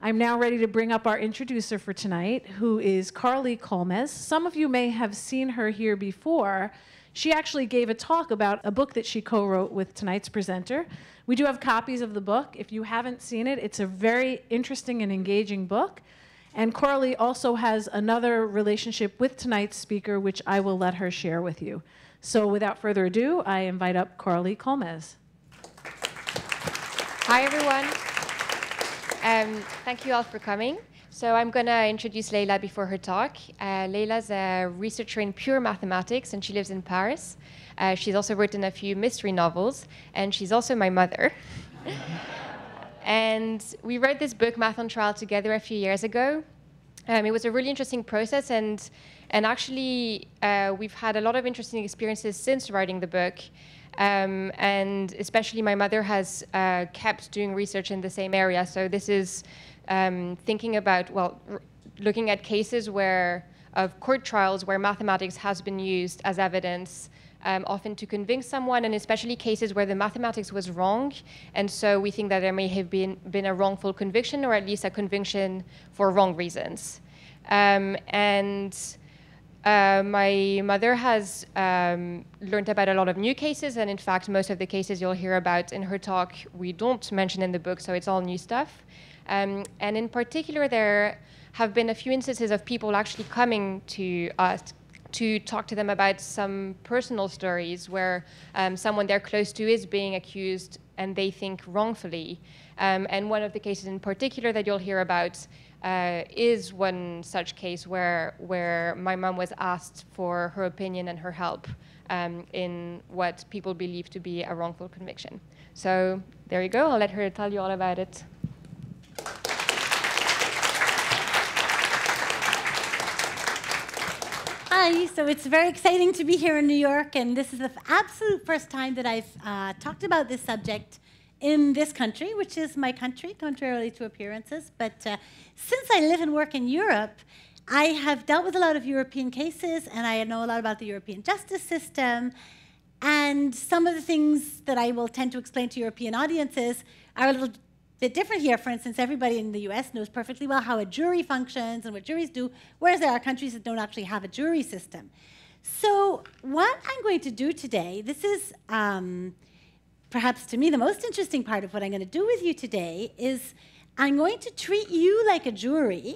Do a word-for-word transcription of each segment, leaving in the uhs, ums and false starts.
I'm now ready to bring up our introducer for tonight, who is Carly Kolmes. Some of you may have seen her here before. She actually gave a talk about a book that she co-wrote with tonight's presenter. We do have copies of the book. If you haven't seen it, it's a very interesting and engaging book. And Carly also has another relationship with tonight's speaker, which I will let her share with you. So without further ado, I invite up Carly Kolmes. Hi, everyone. Um, thank you all for coming. So I'm going to introduce Leila before her talk. Uh, Leila's a researcher in pure mathematics, and she lives in Paris. Uh, she's also written a few mystery novels, and she's also my mother. And we wrote this book, Math on Trial, together a few years ago. Um, it was a really interesting process, and, and actually uh, we've had a lot of interesting experiences since writing the book. Um, and especially my mother has uh, kept doing research in the same area. So this is um, thinking about, well, r looking at cases where, of court trials where mathematics has been used as evidence, um, often to convince someone, and especially cases where the mathematics was wrong. And so we think that there may have been, been a wrongful conviction, or at least a conviction for wrong reasons. Um, and Uh, my mother has um, learned about a lot of new cases, and in fact, most of the cases you'll hear about in her talk, we don't mention in the book, so it's all new stuff. Um, and in particular, there have been a few instances of people actually coming to us to talk to them about some personal stories where um, someone they're close to is being accused, and they think wrongfully. Um, and one of the cases in particular that you'll hear about Uh, is one such case where where my mom was asked for her opinion and her help um, in what people believe to be a wrongful conviction. So there you go. I'll let her tell you all about it. Hi, so it's very exciting to be here in New York, and this is the absolute first time that I've uh, talked about this subject in this country, which is my country, contrarily to appearances. But uh, since I live and work in Europe, I have dealt with a lot of European cases, and I know a lot about the European justice system. And some of the things that I will tend to explain to European audiences are a little bit different here. For instance, everybody in the U S knows perfectly well how a jury functions and what juries do, whereas there are countries that don't actually have a jury system. So what I'm going to do today, this is um, perhaps to me the most interesting part of what I'm going to do with you today, is I'm going to treat you like a jury.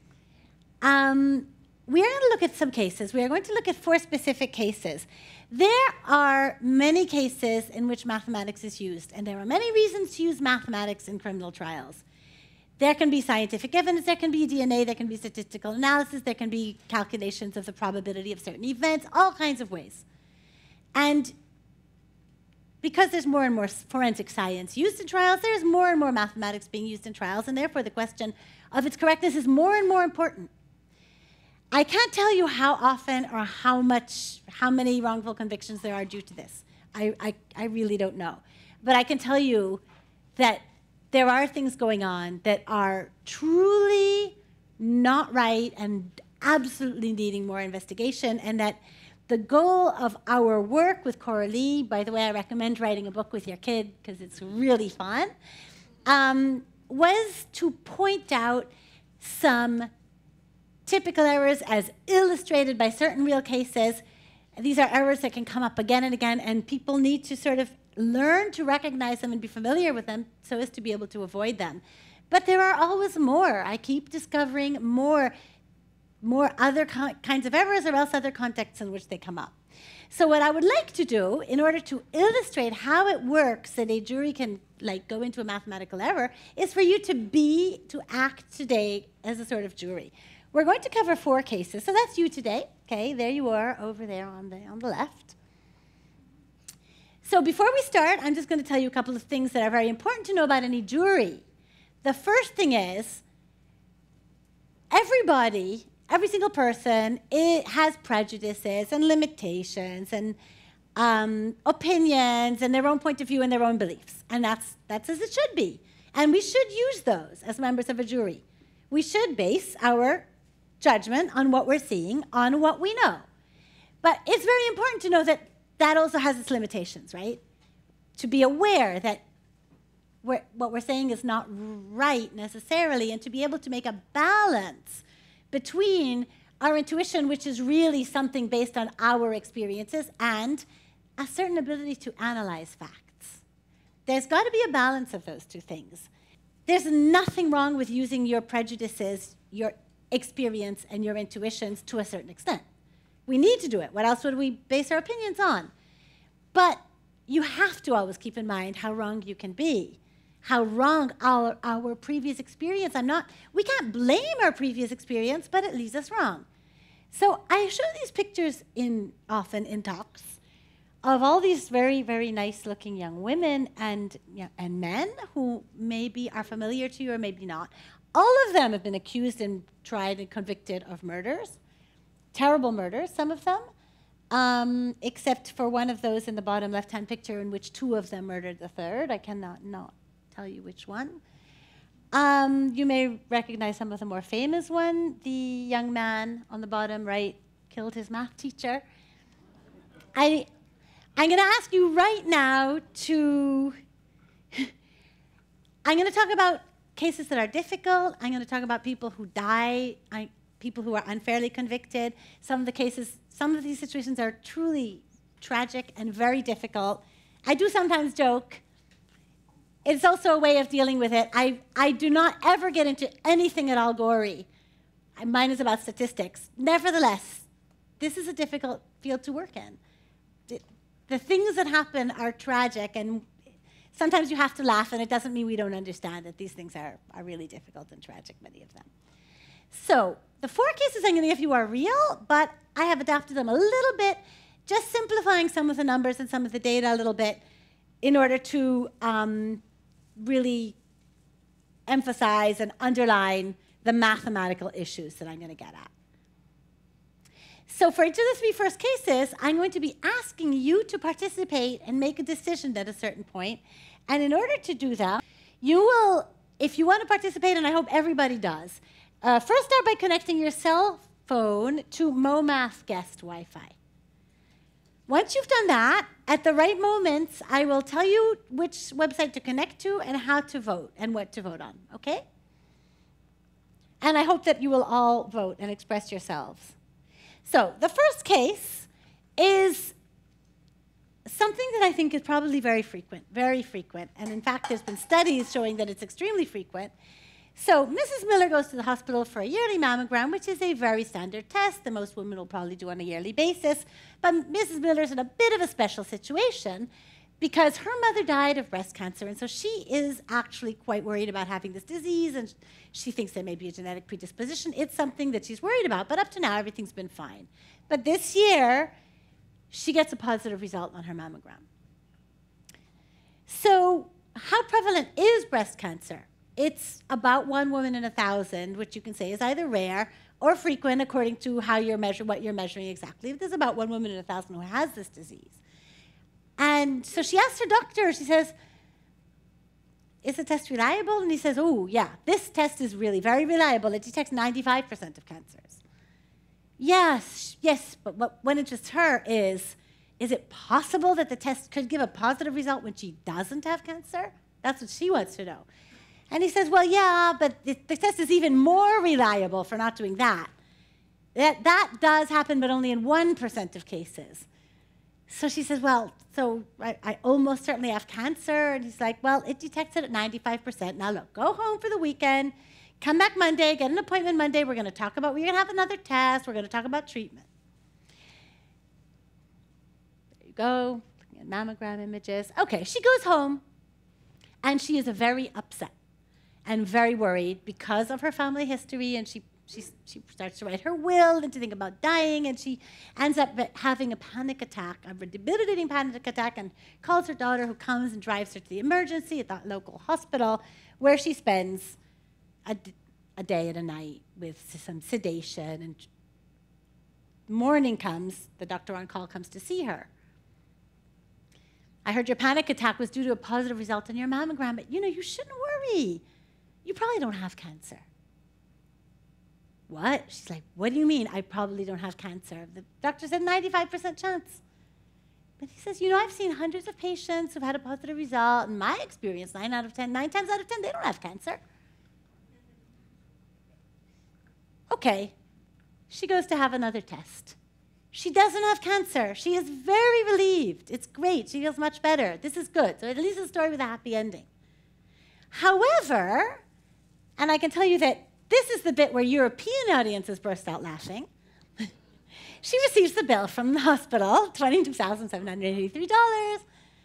Um, we are going to look at some cases. We are going to look at four specific cases. There are many cases in which mathematics is used, and there are many reasons to use mathematics in criminal trials. There can be scientific evidence, there can be D N A, there can be statistical analysis, there can be calculations of the probability of certain events, all kinds of ways. And because there's more and more forensic science used in trials, there's more and more mathematics being used in trials, and therefore the question of its correctness is more and more important. I can't tell you how often or how much, how many wrongful convictions there are due to this. I, I, I really don't know. But I can tell you that there are things going on that are truly not right and absolutely needing more investigation, and that the goal of our work with Coralie, by the way, I recommend writing a book with your kid because it's really fun, um, was to point out some typical errors as illustrated by certain real cases. These are errors that can come up again and again, and people need to sort of learn to recognize them and be familiar with them so as to be able to avoid them. But there are always more. I keep discovering more more other kinds of errors, or else other contexts in which they come up. So what I would like to do, in order to illustrate how it works that a jury can like go into a mathematical error, is for you to be, to act today as a sort of jury. We're going to cover four cases. So that's you today. Okay, there you are over there on the, on the left. So before we start, I'm just going to tell you a couple of things that are very important to know about any jury. The first thing is, everybody, every single person, it has prejudices and limitations and um, opinions and their own point of view and their own beliefs. And that's, that's as it should be. And we should use those as members of a jury. We should base our judgment on what we're seeing, on what we know. But it's very important to know that that also has its limitations, right? To be aware that we're, what we're saying is not right necessarily, and to be able to make a balance between our intuition, which is really something based on our experiences, and a certain ability to analyze facts. There's got to be a balance of those two things. There's nothing wrong with using your prejudices, your experience, and your intuitions to a certain extent. We need to do it. What else would we base our opinions on? But you have to always keep in mind how wrong you can be, how wrong our, our previous experience. I'm not, we can't blame our previous experience, but it leads us wrong. So I show these pictures in often in talks of all these very, very nice-looking young women and, you know, and men who maybe are familiar to you or maybe not. All of them have been accused and tried and convicted of murders, terrible murders, some of them, um, except for one of those in the bottom left-hand picture in which two of them murdered the third. I cannot not tell you which one. Um, you may recognize some of the more famous one. The young man on the bottom right killed his math teacher. I, I'm going to ask you right now to... I'm going to talk about cases that are difficult. I'm going to talk about people who die, I, people who are unfairly convicted. Some of the cases, some of these situations are truly tragic and very difficult. I do sometimes joke. It's also a way of dealing with it. I, I do not ever get into anything at all gory. Mine is about statistics. Nevertheless, this is a difficult field to work in. The, the things that happen are tragic, and sometimes you have to laugh, and it doesn't mean we don't understand that these things are, are really difficult and tragic, many of them. So the four cases I'm going to give you are real, but I have adapted them a little bit, just simplifying some of the numbers and some of the data a little bit in order to um, really emphasize and underline the mathematical issues that I'm going to get at. So for each of the three first cases, I'm going to be asking you to participate and make a decision at a certain point. And in order to do that, you will, if you want to participate, and I hope everybody does, uh, first start by connecting your cell phone to MoMath guest Wi-Fi. Once you've done that, at the right moments, I will tell you which website to connect to and how to vote and what to vote on, okay? And I hope that you will all vote and express yourselves. So the first case is something that I think is probably very frequent, very frequent. And in fact, there's been studies showing that it's extremely frequent. So Missus Miller goes to the hospital for a yearly mammogram, which is a very standard test that most women will probably do on a yearly basis. But Missus Miller's in a bit of a special situation because her mother died of breast cancer, and so she is actually quite worried about having this disease, and she thinks there may be a genetic predisposition. It's something that she's worried about, but up to now, everything's been fine. But this year, she gets a positive result on her mammogram. So how prevalent is breast cancer? It's about one woman in a thousand, which you can say is either rare or frequent according to how you're measure, what you're measuring exactly. There's about one woman in a thousand who has this disease. And so she asked her doctor, she says, is the test reliable? And he says, oh, yeah, this test is really very reliable. It detects ninety-five percent of cancers. Yes, yes, but what, what interests her is, is it possible that the test could give a positive result when she doesn't have cancer? That's what she wants to know. And he says, well, yeah, but the, the test is even more reliable for not doing that. That, that does happen, but only in one percent of cases. So she says, well, so I, I almost certainly have cancer. And he's like, well, it detects it at ninety-five percent. Now, look, go home for the weekend. Come back Monday. Get an appointment Monday. We're going to talk about, we're going to have another test. We're going to talk about treatment. There you go. Looking at mammogram images. OK, she goes home. And she is very upset and very worried because of her family history. And she She, she starts to write her will and to think about dying, and she ends up having a panic attack, a debilitating panic attack, and calls her daughter, who comes and drives her to the emergency at that local hospital, where she spends a, a day and a night with some sedation. And morning comes, the doctor on call comes to see her. I heard your panic attack was due to a positive result on your mammogram, but you know, you shouldn't worry. You probably don't have cancer. What? She's like, what do you mean I probably don't have cancer? The doctor said ninety-five percent chance. But he says, you know, I've seen hundreds of patients who've had a positive result. In my experience, nine out of ten, nine times out of ten, they don't have cancer. Okay. She goes to have another test. She doesn't have cancer. She is very relieved. It's great. She feels much better. This is good. So at least a story with a happy ending. However, and I can tell you that this is the bit where European audiences burst out laughing. She receives the bill from the hospital, twenty-two thousand seven hundred eighty-three dollars.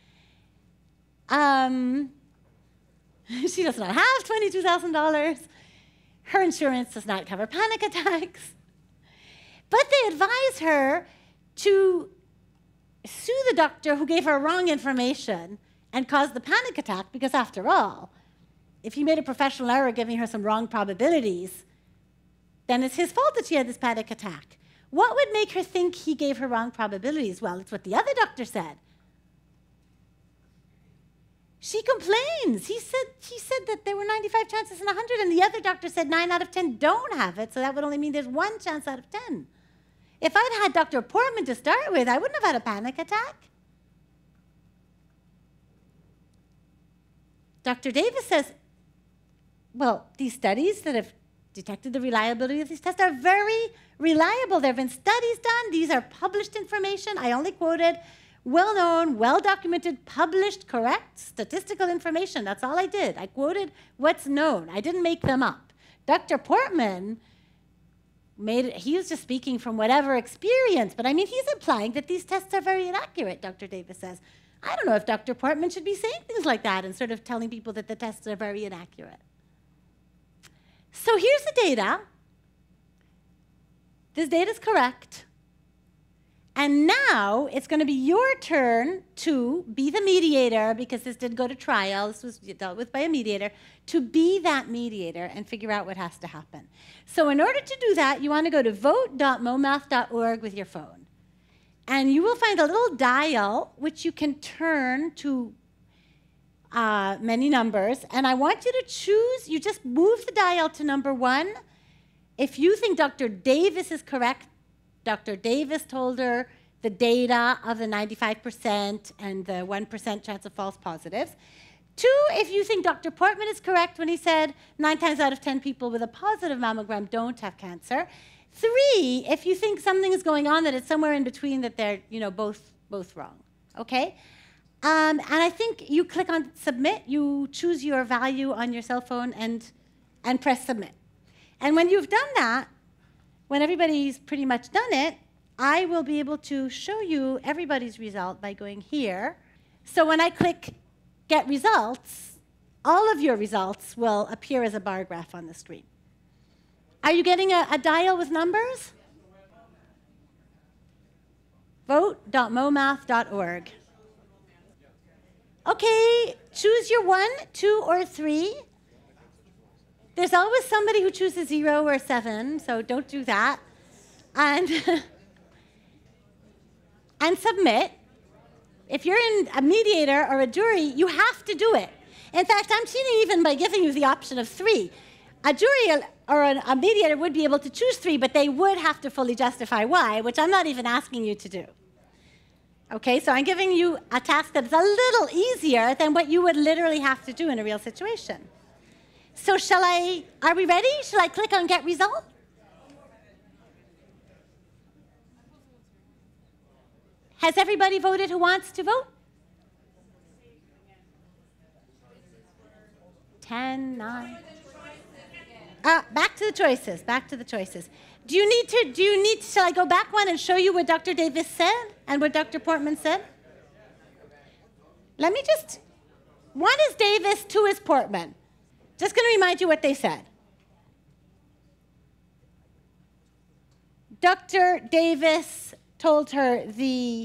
Um, she does not have twenty-two thousand dollars. Her insurance does not cover panic attacks. But they advise her to sue the doctor who gave her wrong information and caused the panic attack, because after all, if he made a professional error giving her some wrong probabilities, then it's his fault that she had this panic attack. What would make her think he gave her wrong probabilities? Well, it's what the other doctor said. She complains. He said, he said that there were ninety-five chances in one hundred, and the other doctor said nine out of ten don't have it, so that would only mean there's one chance out of ten. If I'd had Doctor Portman to start with, I wouldn't have had a panic attack. Doctor Davis says, well, these studies that have detected the reliability of these tests are very reliable. There have been studies done. These are published information. I only quoted well-known, well-documented, published, correct statistical information. That's all I did. I quoted what's known. I didn't make them up. Doctor Portman made it, he was just speaking from whatever experience, but I mean, he's implying that these tests are very inaccurate, Doctor Davis says. I don't know if Doctor Portman should be saying things like that and sort of telling people that the tests are very inaccurate. So here's the data. This data is correct. And now it's going to be your turn to be the mediator, because this did go to trial. This was dealt with by a mediator, to be that mediator and figure out what has to happen. So in order to do that, you want to go to vote dot momath dot org with your phone. And you will find a little dial which you can turn to uh, many numbers. And I want you to choose, you just move the dial to number one. If you think Doctor Davis is correct, Doctor Davis told her the data of the ninety-five percent and the one percent chance of false positives. Two, if you think Doctor Portman is correct when he said nine times out of ten people with a positive mammogram don't have cancer. Three, if you think something is going on that it's somewhere in between, that they're, you know, both, both wrong, okay? Um, and I think you click on submit, you choose your value on your cell phone and, and press submit. And when you've done that, when everybody's pretty much done it, I will be able to show you everybody's result by going here. So when I click Get Results, all of your results will appear as a bar graph on the screen. Are you getting a, a dial with numbers? vote dot momath dot org. Okay, choose your one, two, or three. There's always somebody who chooses zero or seven, so don't do that. And, and submit. If you're in a mediator or a jury, you have to do it. In fact, I'm cheating even by giving you the option of three. A jury or a mediator would be able to choose three, but they would have to fully justify why, which I'm not even asking you to do. Okay, so I'm giving you a task that's a little easier than what you would literally have to do in a real situation. So shall I, are we ready? Shall I click on Get Result? Has everybody voted who wants to vote? Ten, nine. Uh, back to the choices, back to the choices. Do you need to, do you need, shall I go back one and show you what Doctor Davis said and what Doctor Portman said? Let me just, one is Davis, two is Portman. Just going to remind you what they said. Doctor Davis told her the,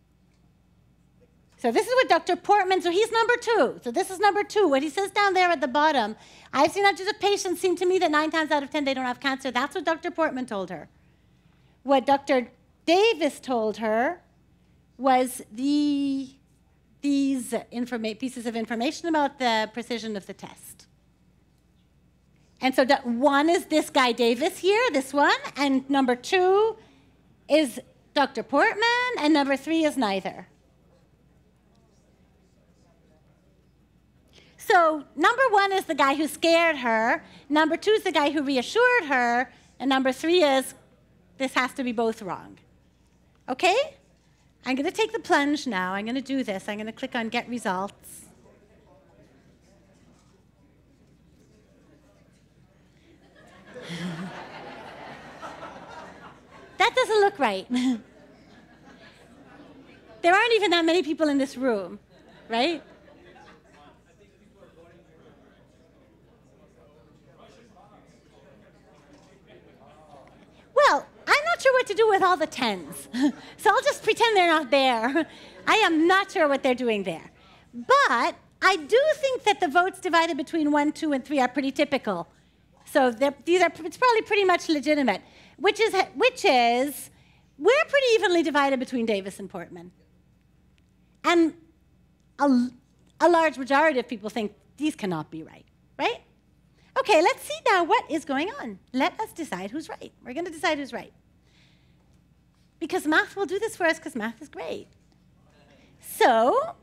so this is what Doctor Portman, so he's number two. So this is number two. What he says down there at the bottom, I've seen hundreds of patients, seem to me that nine times out of ten they don't have cancer. That's what Doctor Portman told her. What Doctor Davis told her was the, these informa- pieces of information about the precision of the test. And so one is this guy Davis here, this one, and number two is Doctor Portman, and number three is neither. So number one is the guy who scared her. Number two is the guy who reassured her. And number three is, this has to be both wrong. Okay? I'm going to take the plunge now. I'm going to do this. I'm going to click on Get Results. That doesn't look right. There aren't even that many people in this room, right? Well, I'm not sure what to do with all the tens. So I'll just pretend they're not there. I am not sure what they're doing there. But I do think that the votes divided between one, two, and three are pretty typical. So these are, it's probably pretty much legitimate, which is, which is, we're pretty evenly divided between Davis and Portman. And a, a large majority of people think these cannot be right, right? Okay, let's see now what is going on. Let us decide who's right. We're going to decide who's right. Because math will do this for us, because math is great. So,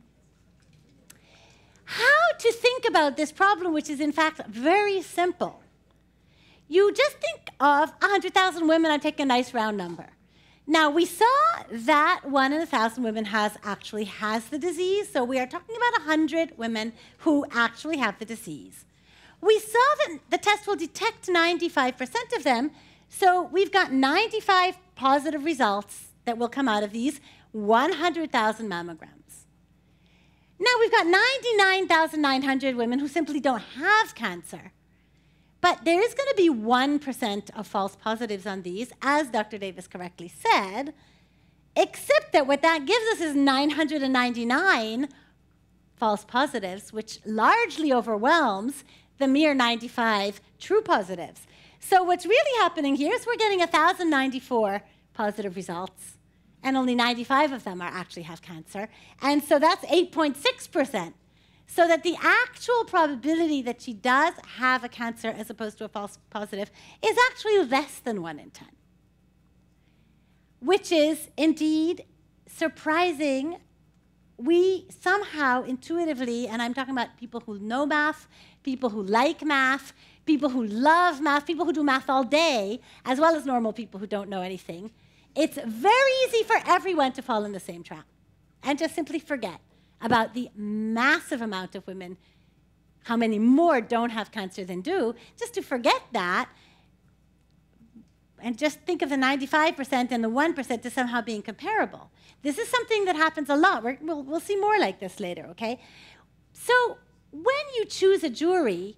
how to think about this problem, which is in fact very simple. You just think of one hundred thousand women, and take a nice round number. Now, we saw that one in one thousand women has actually has the disease, so we are talking about one hundred women who actually have the disease. We saw that the test will detect ninety-five percent of them, so we've got ninety-five positive results that will come out of these one hundred thousand mammograms. Now, we've got ninety-nine thousand nine hundred women who simply don't have cancer. But there is going to be one percent of false positives on these, as Doctor Davis correctly said, except that what that gives us is nine hundred ninety-nine false positives, which largely overwhelms the mere ninety-five true positives. So what's really happening here is we're getting one thousand ninety-four positive results, and only ninety-five of them are actually have cancer. And so that's eight point six percent. So that the actual probability that she does have a cancer as opposed to a false positive is actually less than one in ten. Which is indeed surprising. We somehow intuitively, and I'm talking about people who know math, people who like math, people who love math, people who do math all day, as well as normal people who don't know anything, it's very easy for everyone to fall in the same trap and just simply forget about the massive amount of women, how many more don't have cancer than do, just to forget that and just think of the ninety-five percent and the one percent as somehow being comparable. This is something that happens a lot. We're, we'll, we'll see more like this later, okay? So when you choose a jury,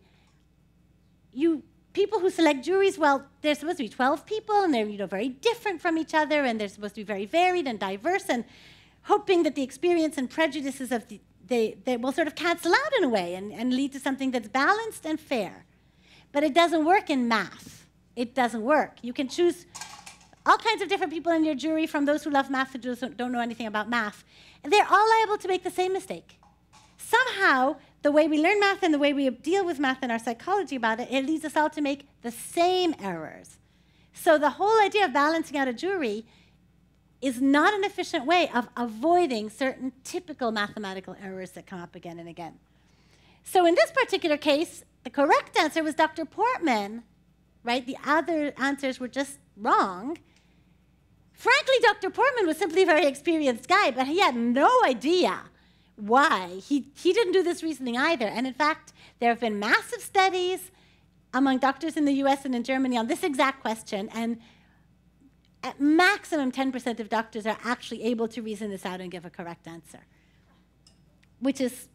you people who select juries, well, there's supposed to be twelve people, and they're you know, very different from each other, and they're supposed to be very varied and diverse, and hoping that the experience and prejudices of the, they, they will sort of cancel out in a way and, and lead to something that's balanced and fair. But it doesn't work in math. It doesn't work. You can choose all kinds of different people in your jury, from those who love math to those who don't know anything about math. And they're all liable to make the same mistake. Somehow, the way we learn math and the way we deal with math and our psychology about it, it leads us all to make the same errors. So the whole idea of balancing out a jury is not an efficient way of avoiding certain typical mathematical errors that come up again and again. So in this particular case, the correct answer was Doctor Portman, right? The other answers were just wrong. Frankly, Doctor Portman was simply a very experienced guy, but he had no idea why. He, he didn't do this reasoning either. And in fact, there have been massive studies among doctors in the U S and in Germany on this exact question, and at maximum, ten percent of doctors are actually able to reason this out and give a correct answer, which is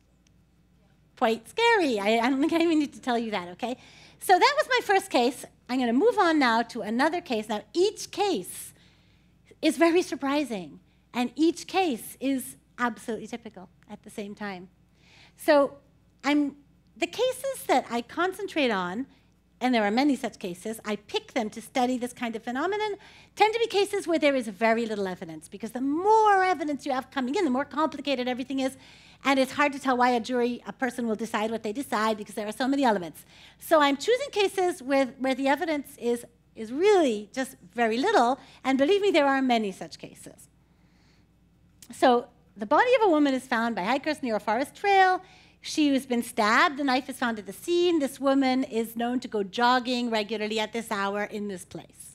quite scary. I, I don't think I even need to tell you that, okay? So that was my first case. I'm going to move on now to another case. Now, each case is very surprising, and each case is absolutely typical at the same time. So I'm, the cases that I concentrate on, and there are many such cases, I pick them to study this kind of phenomenon, tend to be cases where there is very little evidence, because the more evidence you have coming in, the more complicated everything is, and it's hard to tell why a jury, a person will decide what they decide, because there are so many elements. So I'm choosing cases where, where the evidence is, is really just very little, and believe me, there are many such cases. So the body of a woman is found by hikers near a forest trail. She has been stabbed. The knife is found at the scene. This woman is known to go jogging regularly at this hour in this place.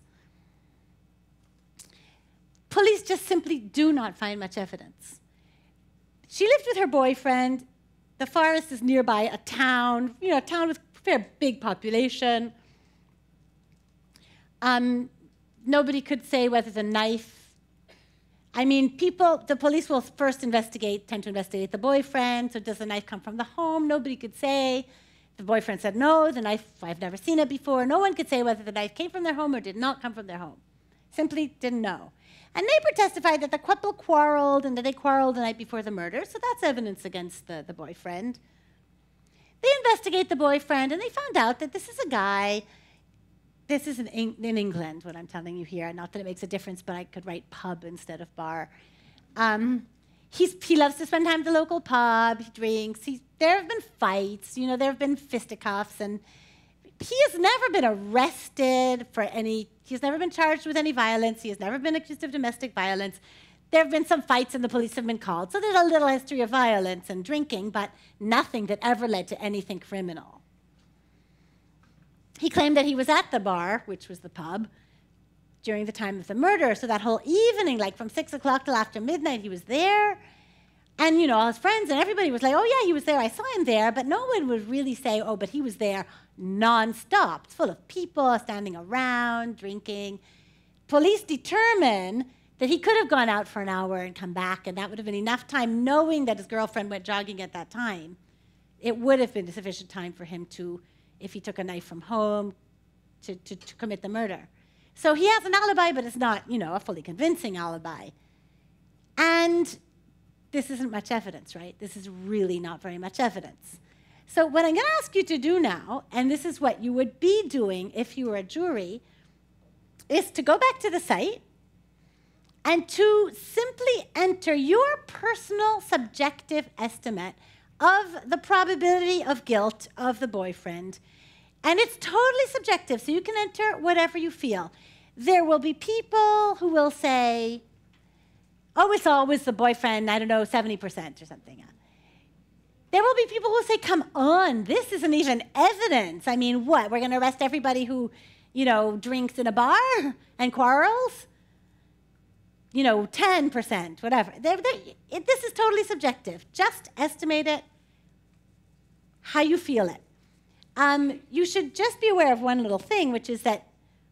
Police just simply do not find much evidence. She lived with her boyfriend. The forest is nearby a town, you know, a town with a fair big population. Um, nobody could say whether the knife, I mean, people, the police will first investigate, tend to investigate the boyfriend. So does the knife come from the home? Nobody could say. The boyfriend said no, the knife, I've never seen it before. No one could say whether the knife came from their home or did not come from their home. Simply didn't know. A neighbor testified that the couple quarreled and that they quarreled the night before the murder, so that's evidence against the, the boyfriend. They investigate the boyfriend, and they found out that this is a guy, this is in, in England, what I'm telling you here, not that it makes a difference, but I could write pub instead of bar. Um, he's, he loves to spend time at the local pub, he drinks, he's, there have been fights, you know, there have been fisticuffs, and he has never been arrested for any, he's never been charged with any violence, he has never been accused of domestic violence. There have been some fights and the police have been called. So there's a little history of violence and drinking, but nothing that ever led to anything criminal. He claimed that he was at the bar, which was the pub, during the time of the murder. So that whole evening, like from six o'clock till after midnight, he was there. And, you know, all his friends and everybody was like, oh, yeah, he was there. I saw him there. But no one would really say, oh, but he was there nonstop. It's full of people standing around, drinking. Police determine that he could have gone out for an hour and come back, and that would have been enough time, knowing that his girlfriend went jogging at that time. It would have been sufficient time for him to, if he took a knife from home, to, to, to commit the murder. So he has an alibi, but it's not, you know, a fully convincing alibi. And this isn't much evidence, right? This is really not very much evidence. So what I'm going to ask you to do now, and this is what you would be doing if you were a jury, is to go back to the site and to simply enter your personal subjective estimate of the probability of guilt of the boyfriend. And it's totally subjective, so you can enter whatever you feel. There will be people who will say, oh, it's always the boyfriend, I don't know, seventy percent or something. There will be people who will say, come on, this isn't even evidence. I mean, what, we're going to arrest everybody who, you know, drinks in a bar and quarrels? You know, ten percent, whatever. They're, they're, it, this is totally subjective. Just estimate it how you feel it. Um, you should just be aware of one little thing, which is that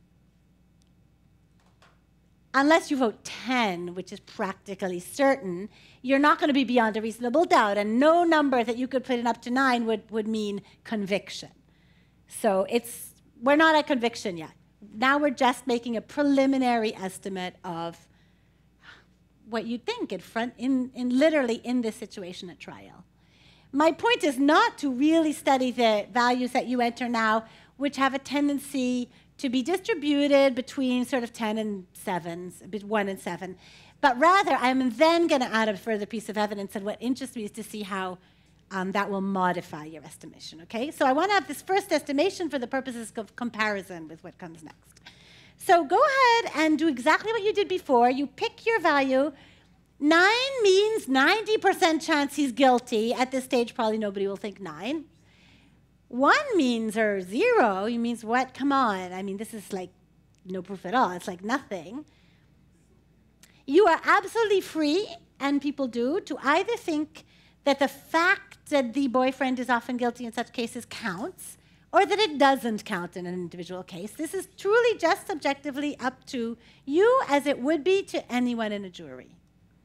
unless you vote ten, which is practically certain, you're not going to be beyond a reasonable doubt, and no number that you could put in up to nine would, would mean conviction. So it's, we're not at conviction yet. Now we're just making a preliminary estimate of what you think in front, in, in literally in this situation at trial. My point is not to really study the values that you enter now, which have a tendency to be distributed between sort of ten and sevens, one and seven, but rather I'm then going to add a further piece of evidence, and what interests me is to see how um, that will modify your estimation, okay? So I want to have this first estimation for the purposes of comparison with what comes next. So go ahead and do exactly what you did before. You pick your value. Nine means ninety percent chance he's guilty. At this stage, probably nobody will think nine. One means, or zero, it means what? Come on. I mean, this is like no proof at all. It's like nothing. You are absolutely free, and people do, to either think that the fact that the boyfriend is often guilty in such cases counts, or that it doesn't count in an individual case. This is truly just subjectively up to you, as it would be to anyone in a jury.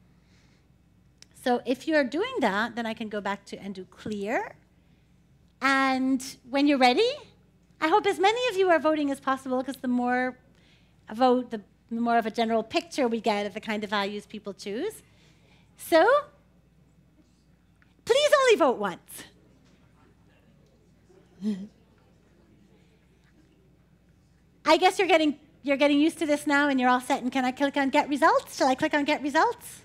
So if you're doing that, then I can go back to and do clear. And when you're ready, I hope as many of you are voting as possible, because the more a vote, the more of a general picture we get of the kind of values people choose. So please only vote once. I guess you're getting, you're getting used to this now, and you're all set. And can I click on Get Results? Shall I click on Get Results?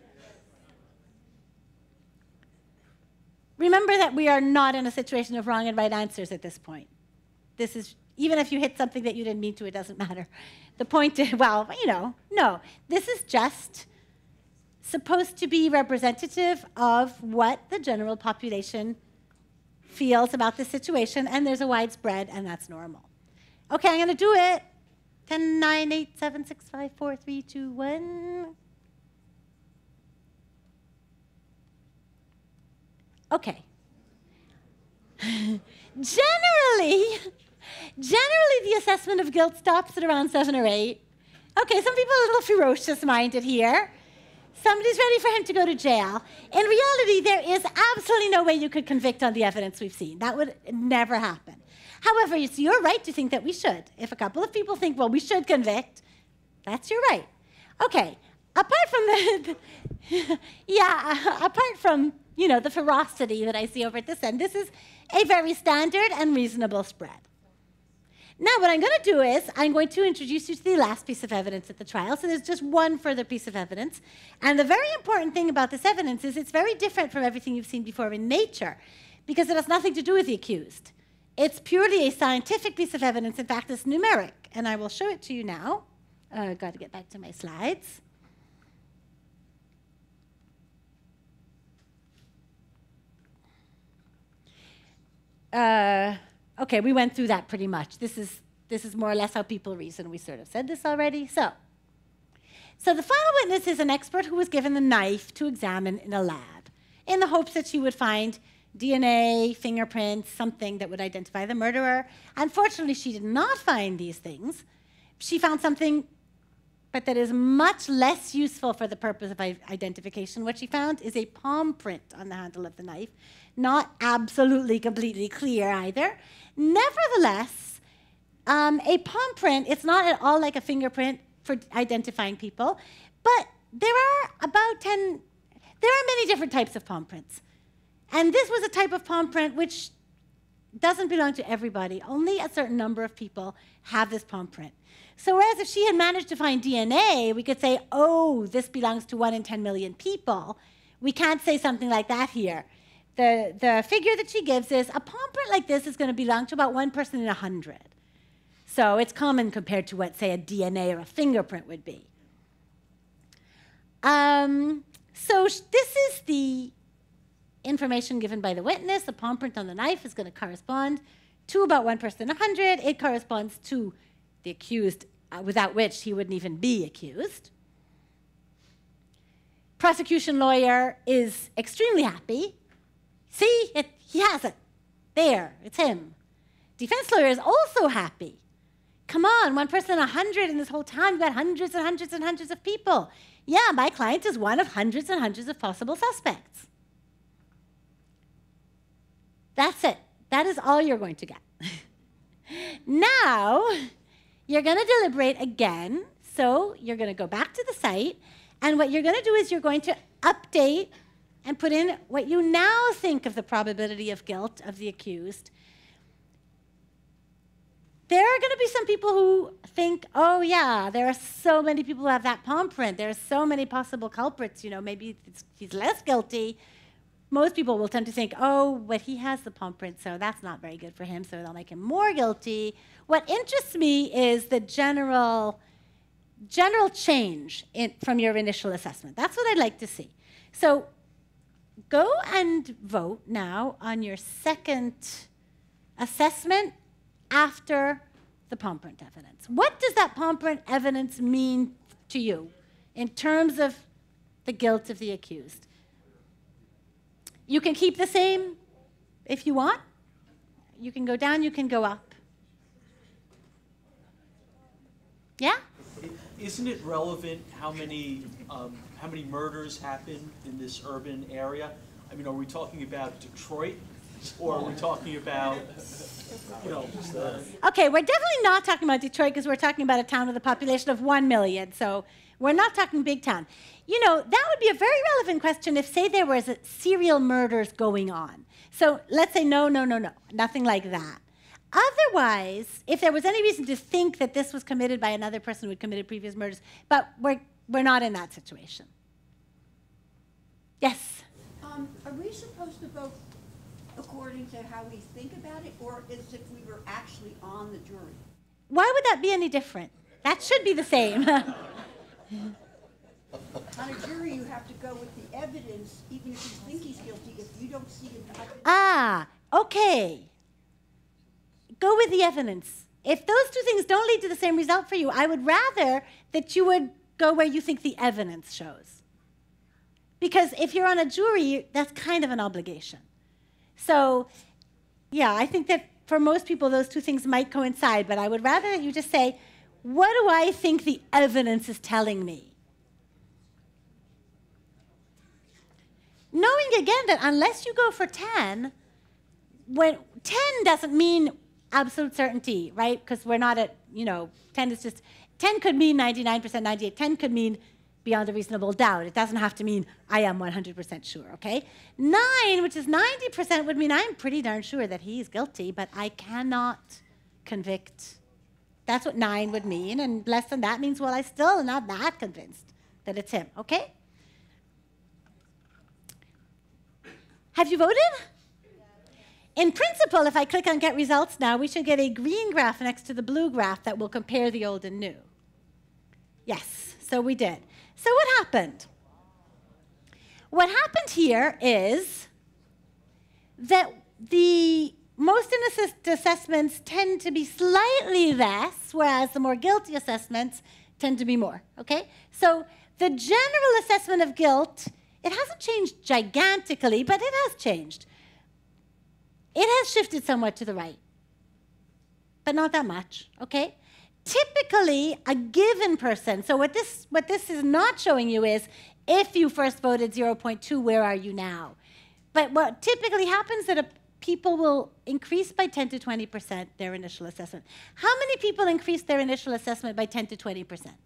Remember that we are not in a situation of wrong and right answers at this point. This is, even if you hit something that you didn't mean to, it doesn't matter. The point is, well, you know, no. This is just supposed to be representative of what the general population feels about the situation, and there's a widespread, and that's normal. Okay, I'm going to do it. ten, nine, eight, seven, six, five, four, three, two, one. Okay. Generally, generally the assessment of guilt stops at around seven or eight. Okay, some people are a little ferocious-minded here. Somebody's ready for him to go to jail. In reality, there is absolutely no way you could convict on the evidence we've seen. That would never happen. However, it's your right to think that we should. If a couple of people think, well, we should convict, that's your right. Okay, apart from the, yeah, apart from, you know, the ferocity that I see over at this end, this is a very standard and reasonable spread. Now, what I'm going to do is I'm going to introduce you to the last piece of evidence at the trial. So there's just one further piece of evidence. And the very important thing about this evidence is it's very different from everything you've seen before in nature because it has nothing to do with the accused. It's purely a scientific piece of evidence. In fact, it's numeric. And I will show it to you now. I've uh, got to get back to my slides. Uh, okay, we went through that pretty much. This is, this is more or less how people reason. We sort of said this already. So, so the final witness is an expert who was given the knife to examine in a lab in the hopes that she would find D N A, fingerprints, something that would identify the murderer. Unfortunately, she did not find these things. She found something, but that is much less useful for the purpose of identification. What she found is a palm print on the handle of the knife. Not absolutely completely clear either. Nevertheless, um, a palm print, it's not at all like a fingerprint for identifying people, but there are about ten, there are many different types of palm prints. And this was a type of palm print which doesn't belong to everybody. Only a certain number of people have this palm print. So whereas if she had managed to find D N A, we could say, oh, this belongs to one in ten million people. We can't say something like that here. The, the figure that she gives is a palm print like this is going to belong to about one person in a hundred. So it's common compared to what, say, a D N A or a fingerprint would be. Um, so this is the information given by the witness. The palm print on the knife is going to correspond to about one person in a hundred. It corresponds to the accused, uh, without which he wouldn't even be accused. Prosecution lawyer is extremely happy. See, it, he has it. There, it's him. Defense lawyer is also happy. Come on, one person in a hundred in this whole town, you've got hundreds and hundreds and hundreds of people. Yeah, my client is one of hundreds and hundreds of possible suspects. That's it. That is all you're going to get. Now, you're going to deliberate again. So you're going to go back to the site. And what you're going to do is you're going to update and put in what you now think of the probability of guilt of the accused. There are going to be some people who think, oh, yeah, there are so many people who have that palm print. There are so many possible culprits. You know, maybe it's, he's less guilty. Most people will tend to think, oh, but he has the palm print, so that's not very good for him, so they'll make him more guilty. What interests me is the general, general change in, from your initial assessment. That's what I'd like to see. So go and vote now on your second assessment after the palm print evidence. What does that palm print evidence mean to you in terms of the guilt of the accused? You can keep the same if you want. You can go down, you can go up. Yeah? Isn't it relevant how many, um, how many murders happen in this urban area? I mean, are we talking about Detroit? Or are we talking about, you know, the... Okay, we're definitely not talking about Detroit because we're talking about a town with a population of one million. So we're not talking big town. You know, that would be a very relevant question if, say, there was a serial murders going on. So let's say no, no, no, no, nothing like that. Otherwise, if there was any reason to think that this was committed by another person who had committed previous murders, but we're, we're not in that situation. Yes? Um, are we supposed to vote according to how we think about it, or as if we were actually on the jury? Why would that be any different? That should be the same. On a jury, you have to go with the evidence, even if you think he's guilty, if you don't see it. Ah, okay, go with the evidence. If those two things don't lead to the same result for you, I would rather that you would go where you think the evidence shows. Because if you're on a jury, that's kind of an obligation. So, yeah, I think that for most people, those two things might coincide, but I would rather that you just say, what do I think the evidence is telling me? Knowing again that unless you go for ten, when ten doesn't mean absolute certainty, right? Because we're not at, you know, ten is just, ten could mean ninety-nine percent, ninety-eight. ten could mean beyond a reasonable doubt. It doesn't have to mean I am one hundred percent sure, okay? nine, which is ninety percent, would mean I'm pretty darn sure that he's guilty, but I cannot convict. That's what nine would mean, and less than that means, well, I still am not that convinced that it's him, okay? Have you voted? In principle, if I click on Get Results now, we should get a green graph next to the blue graph that will compare the old and new. Yes, so we did. So what happened? What happened here is that the most innocent assessments tend to be slightly less, whereas the more guilty assessments tend to be more, okay? So the general assessment of guilt, it hasn't changed gigantically, but it has changed. It has shifted somewhat to the right, but not that much, okay? Typically, a given person, so what this, what this is not showing you is, if you first voted zero point two, where are you now? But what typically happens is that a, people will increase by ten to twenty percent their initial assessment. How many people increase their initial assessment by ten to twenty percent?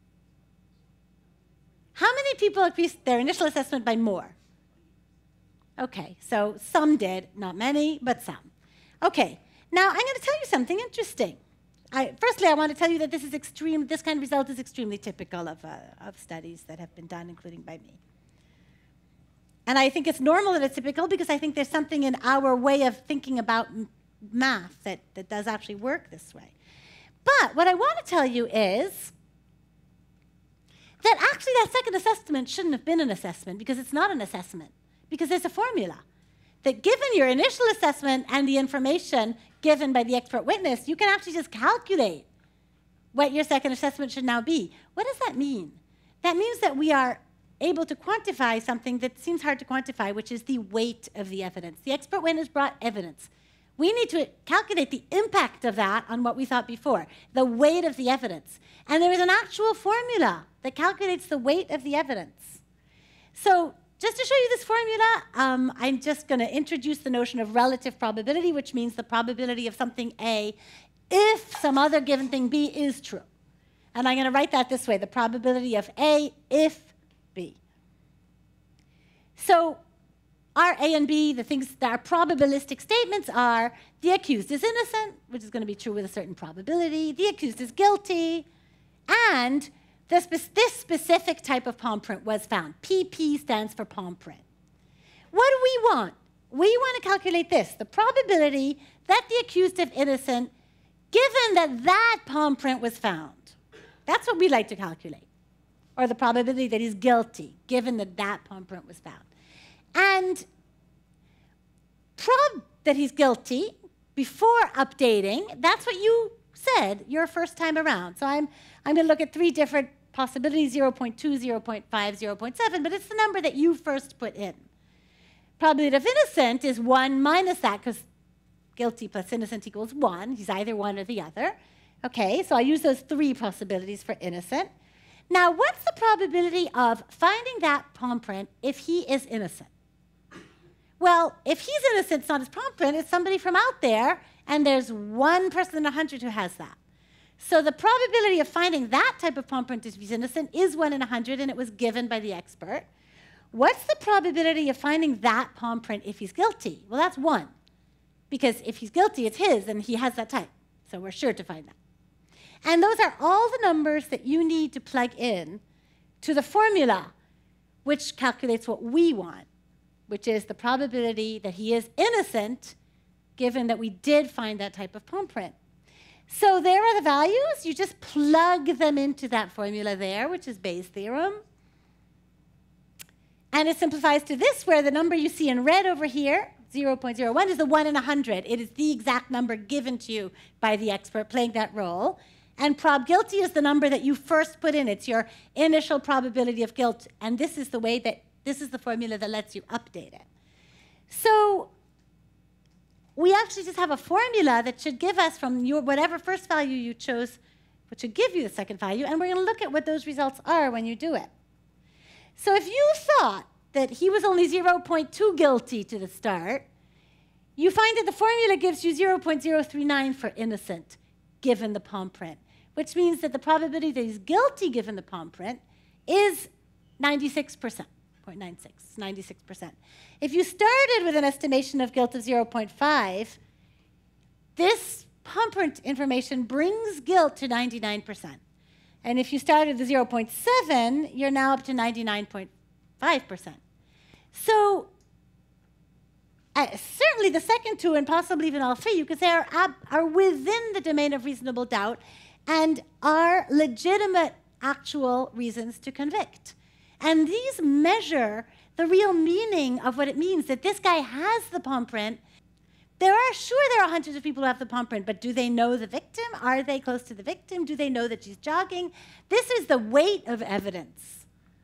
How many people increased their initial assessment by more? Okay, so some did, not many, but some. Okay, now I'm going to tell you something interesting. I, firstly, I want to tell you that this is extreme. This kind of result is extremely typical of, uh, of studies that have been done, including by me. And I think it's normal that it's typical because I think there's something in our way of thinking about m math that, that does actually work this way. But what I want to tell you is that actually that second assessment shouldn't have been an assessment because it's not an assessment. Because there's a formula that given your initial assessment and the information given by the expert witness, you can actually just calculate what your second assessment should now be. What does that mean? That means that we are able to quantify something that seems hard to quantify, which is the weight of the evidence. The expert witness brought evidence. We need to calculate the impact of that on what we thought before, the weight of the evidence. And there is an actual formula that calculates the weight of the evidence. So just to show you this formula, um, I'm just going to introduce the notion of relative probability, which means the probability of something A if some other given thing B is true. And I'm going to write that this way, the probability of A if B. So our A and B, the things that are probabilistic statements are the accused is innocent, which is going to be true with a certain probability. The accused is guilty. And This, this specific type of palm print was found. P P stands for palm print. What do we want? We want to calculate this, the probability that the accused is innocent, given that that palm print was found. That's what we like to calculate. Or the probability that he's guilty, given that that palm print was found. And prob that he's guilty before updating, that's what you said your first time around. So I'm, I'm going to look at three different possibilities, zero point two, zero point five, zero point seven, but it's the number that you first put in. Probability of innocent is one minus that, because guilty plus innocent equals one. He's either one or the other. Okay, so I use those three possibilities for innocent. Now, what's the probability of finding that palm print if he is innocent? Well, if he's innocent, it's not his palm print, it's somebody from out there, and there's one person in a hundred who has that. So the probability of finding that type of palm print if he's innocent is one in a hundred, and it was given by the expert. What's the probability of finding that palm print if he's guilty? Well, that's one, because if he's guilty, it's his, and he has that type. So we're sure to find that. And those are all the numbers that you need to plug in to the formula, which calculates what we want, which is the probability that he is innocent, given that we did find that type of palm print. So there are the values. You just plug them into that formula there, which is Bayes' theorem. And it simplifies to this, where the number you see in red over here, zero point zero one is the one in a hundred. It is the exact number given to you by the expert playing that role. And prob guilty is the number that you first put in. It's your initial probability of guilt. And this is the way that, this is the formula that lets you update it. So we actually just have a formula that should give us from your whatever first value you chose, which should give you the second value. And we're going to look at what those results are when you do it. So if you thought that he was only zero point two guilty to the start, you find that the formula gives you zero point zero three nine for innocent, given the palm print, which means that the probability that he's guilty given the palm print is ninety-six percent, zero point nine six, ninety-six percent. If you started with an estimation of guilt of zero point five, this palm print information brings guilt to ninety-nine percent. And if you started with zero point seven, you're now up to ninety-nine point five percent. So uh, certainly the second two, and possibly even all three, you could say are, ab are within the domain of reasonable doubt and are legitimate actual reasons to convict. And these measure the real meaning of what it means that this guy has the palm print. There are, sure, there are hundreds of people who have the palm print, but do they know the victim? Are they close to the victim? Do they know that she's jogging? This is the weight of evidence.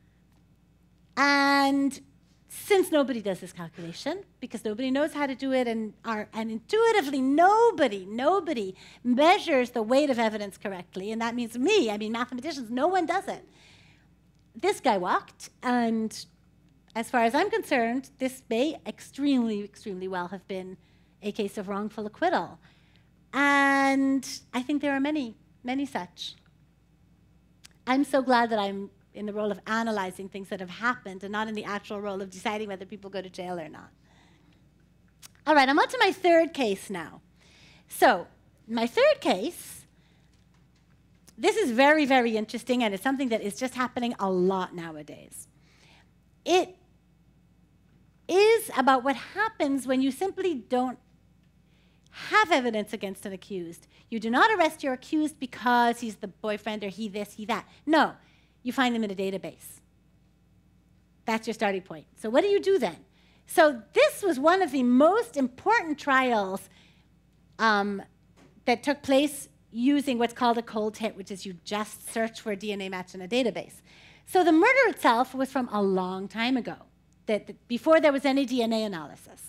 And since nobody does this calculation, because nobody knows how to do it, and, are, and intuitively nobody, nobody measures the weight of evidence correctly, and that means me, I mean mathematicians, no one does it. This guy walked, and as far as I'm concerned, this may extremely, extremely well have been a case of wrongful acquittal. And I think there are many, many such. I'm so glad that I'm in the role of analyzing things that have happened and not in the actual role of deciding whether people go to jail or not. All right, I'm on to my third case now. So my third case, this is very, very interesting, and it's something that is just happening a lot nowadays. It is about what happens when you simply don't have evidence against an accused. You do not arrest your accused because he's the boyfriend or he this, he that. No, you find them in a database. That's your starting point. So what do you do then? So this was one of the most important trials um, that took place using what's called a cold hit, which is you just search for a D N A match in a database. So the murder itself was from a long time ago, that, that before there was any D N A analysis.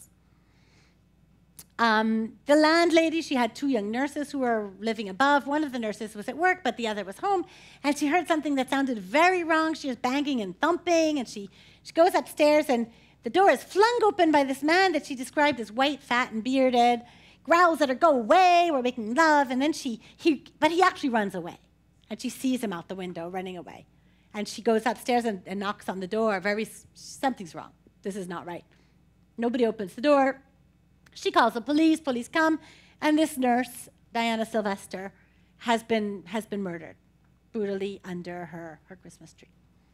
Um, the landlady, she had two young nurses who were living above. One of the nurses was at work, but the other was home. And she heard something that sounded very wrong. She was banging and thumping, and she, she goes upstairs, and the door is flung open by this man that she described as white, fat, and bearded, growls at her, "Go away, we're making love." And then she, he, but he actually runs away. And she sees him out the window running away. And she goes upstairs and, and knocks on the door. Very, something's wrong. This is not right. Nobody opens the door. She calls the police, police come, and this nurse, Diana Sylvester, has been, has been murdered brutally under her, her Christmas tree.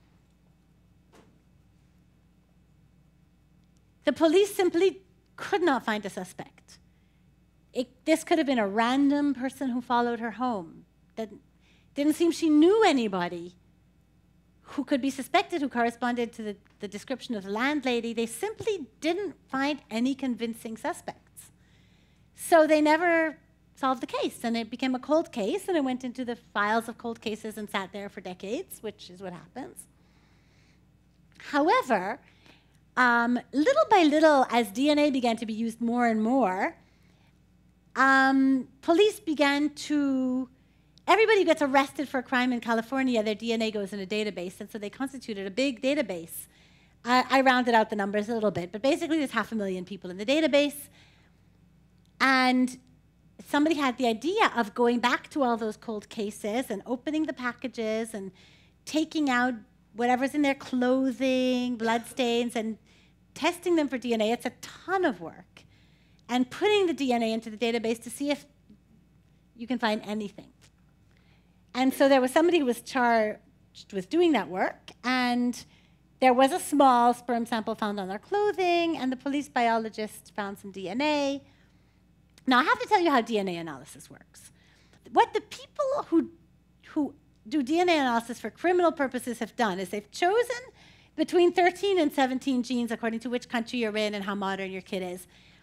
The police simply could not find a suspect. It, this could have been a random person who followed her home. That didn't seem she knew anybody who could be suspected, who corresponded to the, the description of the landlady. They simply didn't find any convincing suspects. So they never solved the case, and it became a cold case, and it went into the files of cold cases and sat there for decades, which is what happens. However, um, little by little, as D N A began to be used more and more, um, police began to Everybody who gets arrested for a crime in California, their D N A goes in a database, and so they constituted a big database. I, I rounded out the numbers a little bit, but basically there's half a million people in the database, and somebody had the idea of going back to all those cold cases and opening the packages and taking out whatever's in their clothing, bloodstains, and testing them for D N A. It's a ton of work. And putting the D N A into the database to see if you can find anything. And so there was somebody who was charged with doing that work, and there was a small sperm sample found on their clothing, and the police biologist found some D N A. Now, I have to tell you how D N A analysis works. What the people who, who do D N A analysis for criminal purposes have done is they've chosen between thirteen and seventeen genes, according to which country you're in and how modern your kid is,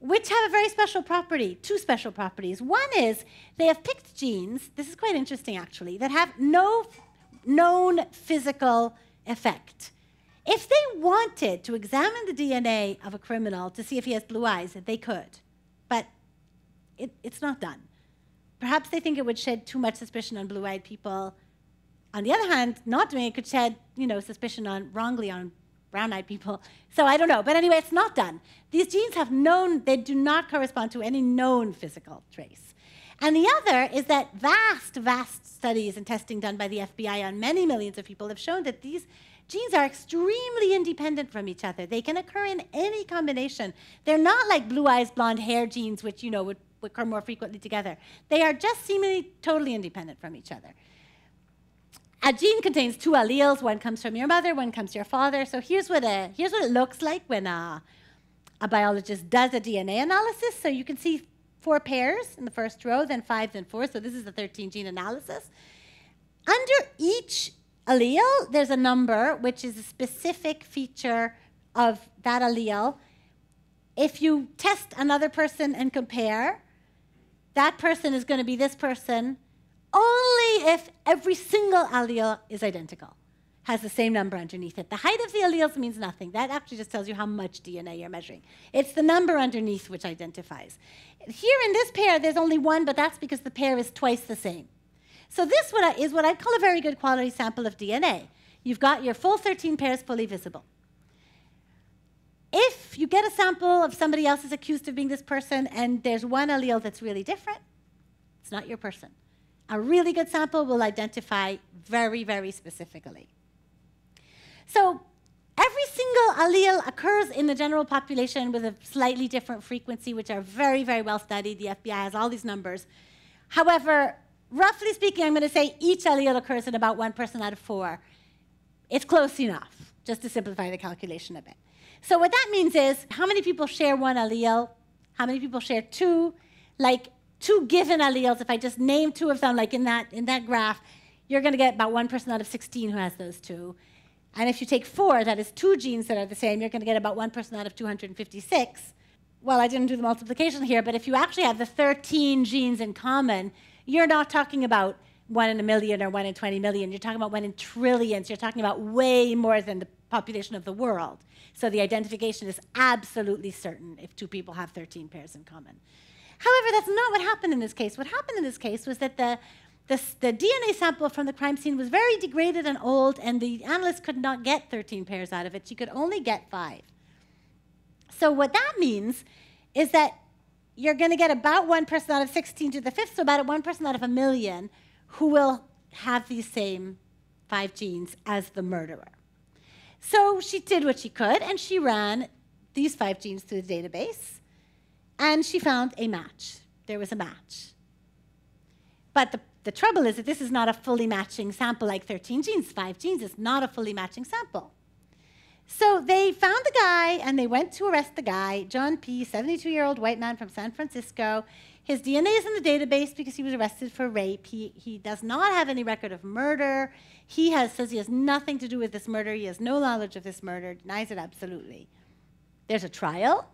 which have a very special property, two special properties. One is they have picked genes, this is quite interesting actually, that have no known physical effect. If they wanted to examine the D N A of a criminal to see if he has blue eyes, they could, but it, it's not done. Perhaps they think it would shed too much suspicion on blue-eyed people. On the other hand, not doing it could shed, you know, suspicion on wrongly on brown-eyed people. So I don't know. But anyway, it's not done. These genes have known, they do not correspond to any known physical trace. And the other is that vast, vast studies and testing done by the F B I on many millions of people have shown that these genes are extremely independent from each other. They can occur in any combination. They're not like blue eyes, blonde hair genes, which, you know, would, would occur more frequently together. They are just seemingly totally independent from each other. A gene contains two alleles. One comes from your mother, one comes from your father. So here's what, a, here's what it looks like when a, a biologist does a D N A analysis. So you can see four pairs in the first row, then five, then four. So this is the thirteen gene analysis. Under each allele, there's a number, which is a specific feature of that allele. If you test another person and compare, that person is going to be this person only if every single allele is identical, has the same number underneath it. The height of the alleles means nothing. That actually just tells you how much D N A you're measuring. It's the number underneath which identifies. Here in this pair, there's only one, but that's because the pair is twice the same. So this is what I'd call a very good quality sample of D N A. You've got your full thirteen pairs fully visible. If you get a sample of somebody else is accused of being this person and there's one allele that's really different, it's not your person. A really good sample will identify very, very specifically. So every single allele occurs in the general population with a slightly different frequency, which are very, very well studied. The F B I has all these numbers. However, roughly speaking, I'm going to say each allele occurs in about one person out of four. It's close enough, just to simplify the calculation a bit. So what that means is, how many people share one allele? How many people share two? Like two given alleles, if I just name two of them, like in that, in that graph, you're going to get about one person out of sixteen who has those two. And if you take four, that is two genes that are the same, you're going to get about one person out of two hundred fifty-six. Well, I didn't do the multiplication here, but if you actually have the thirteen genes in common, you're not talking about one in a million or one in twenty million. You're talking about one in trillions. You're talking about way more than the population of the world. So the identification is absolutely certain if two people have thirteen pairs in common. However, that's not what happened in this case. What happened in this case was that the, the, the D N A sample from the crime scene was very degraded and old, and the analyst could not get thirteen pairs out of it. She could only get five. So what that means is that you're going to get about one person out of sixteen to the fifth, so about one person out of a million who will have these same five genes as the murderer. So she did what she could, and she ran these five genes through the database, and she found a match. There was a match. But the, the trouble is that this is not a fully matching sample like thirteen genes. Five genes is not a fully matching sample. So they found the guy, and they went to arrest the guy, John P., seventy-two-year-old white man from San Francisco. His D N A is in the database because he was arrested for rape. He, he does not have any record of murder. He has, says he has nothing to do with this murder. He has no knowledge of this murder, denies it absolutely. There's a trial.